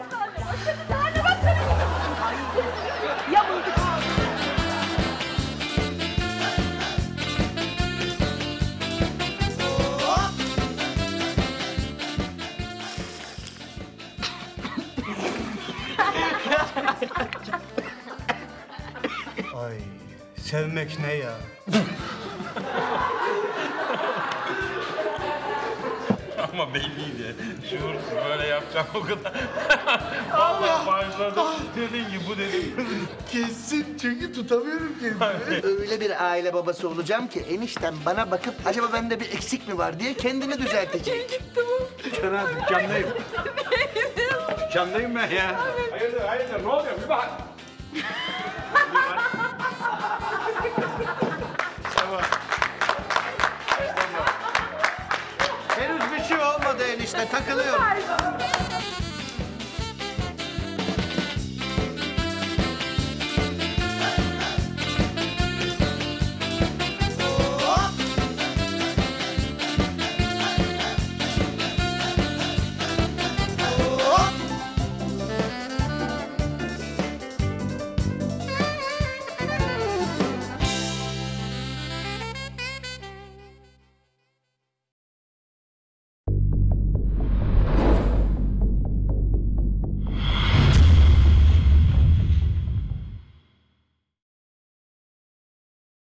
Ay, sevmek ne ya? Ama belliydi. Şuursuz böyle yapacağım o kadar. Allah başladım. Dedin ki bu dedim. Kesin çünkü tutamıyorum kendimi. Öyle bir aile babası olacağım ki eniştem bana bakıp acaba bende bir eksik mi var diye kendini düzeltecek. Kenan dükkandayım. Dükkandayım ben ya. Hayırdır ne oluyor bir bak. Henüz bir şey olmadı enişte, takılıyorum.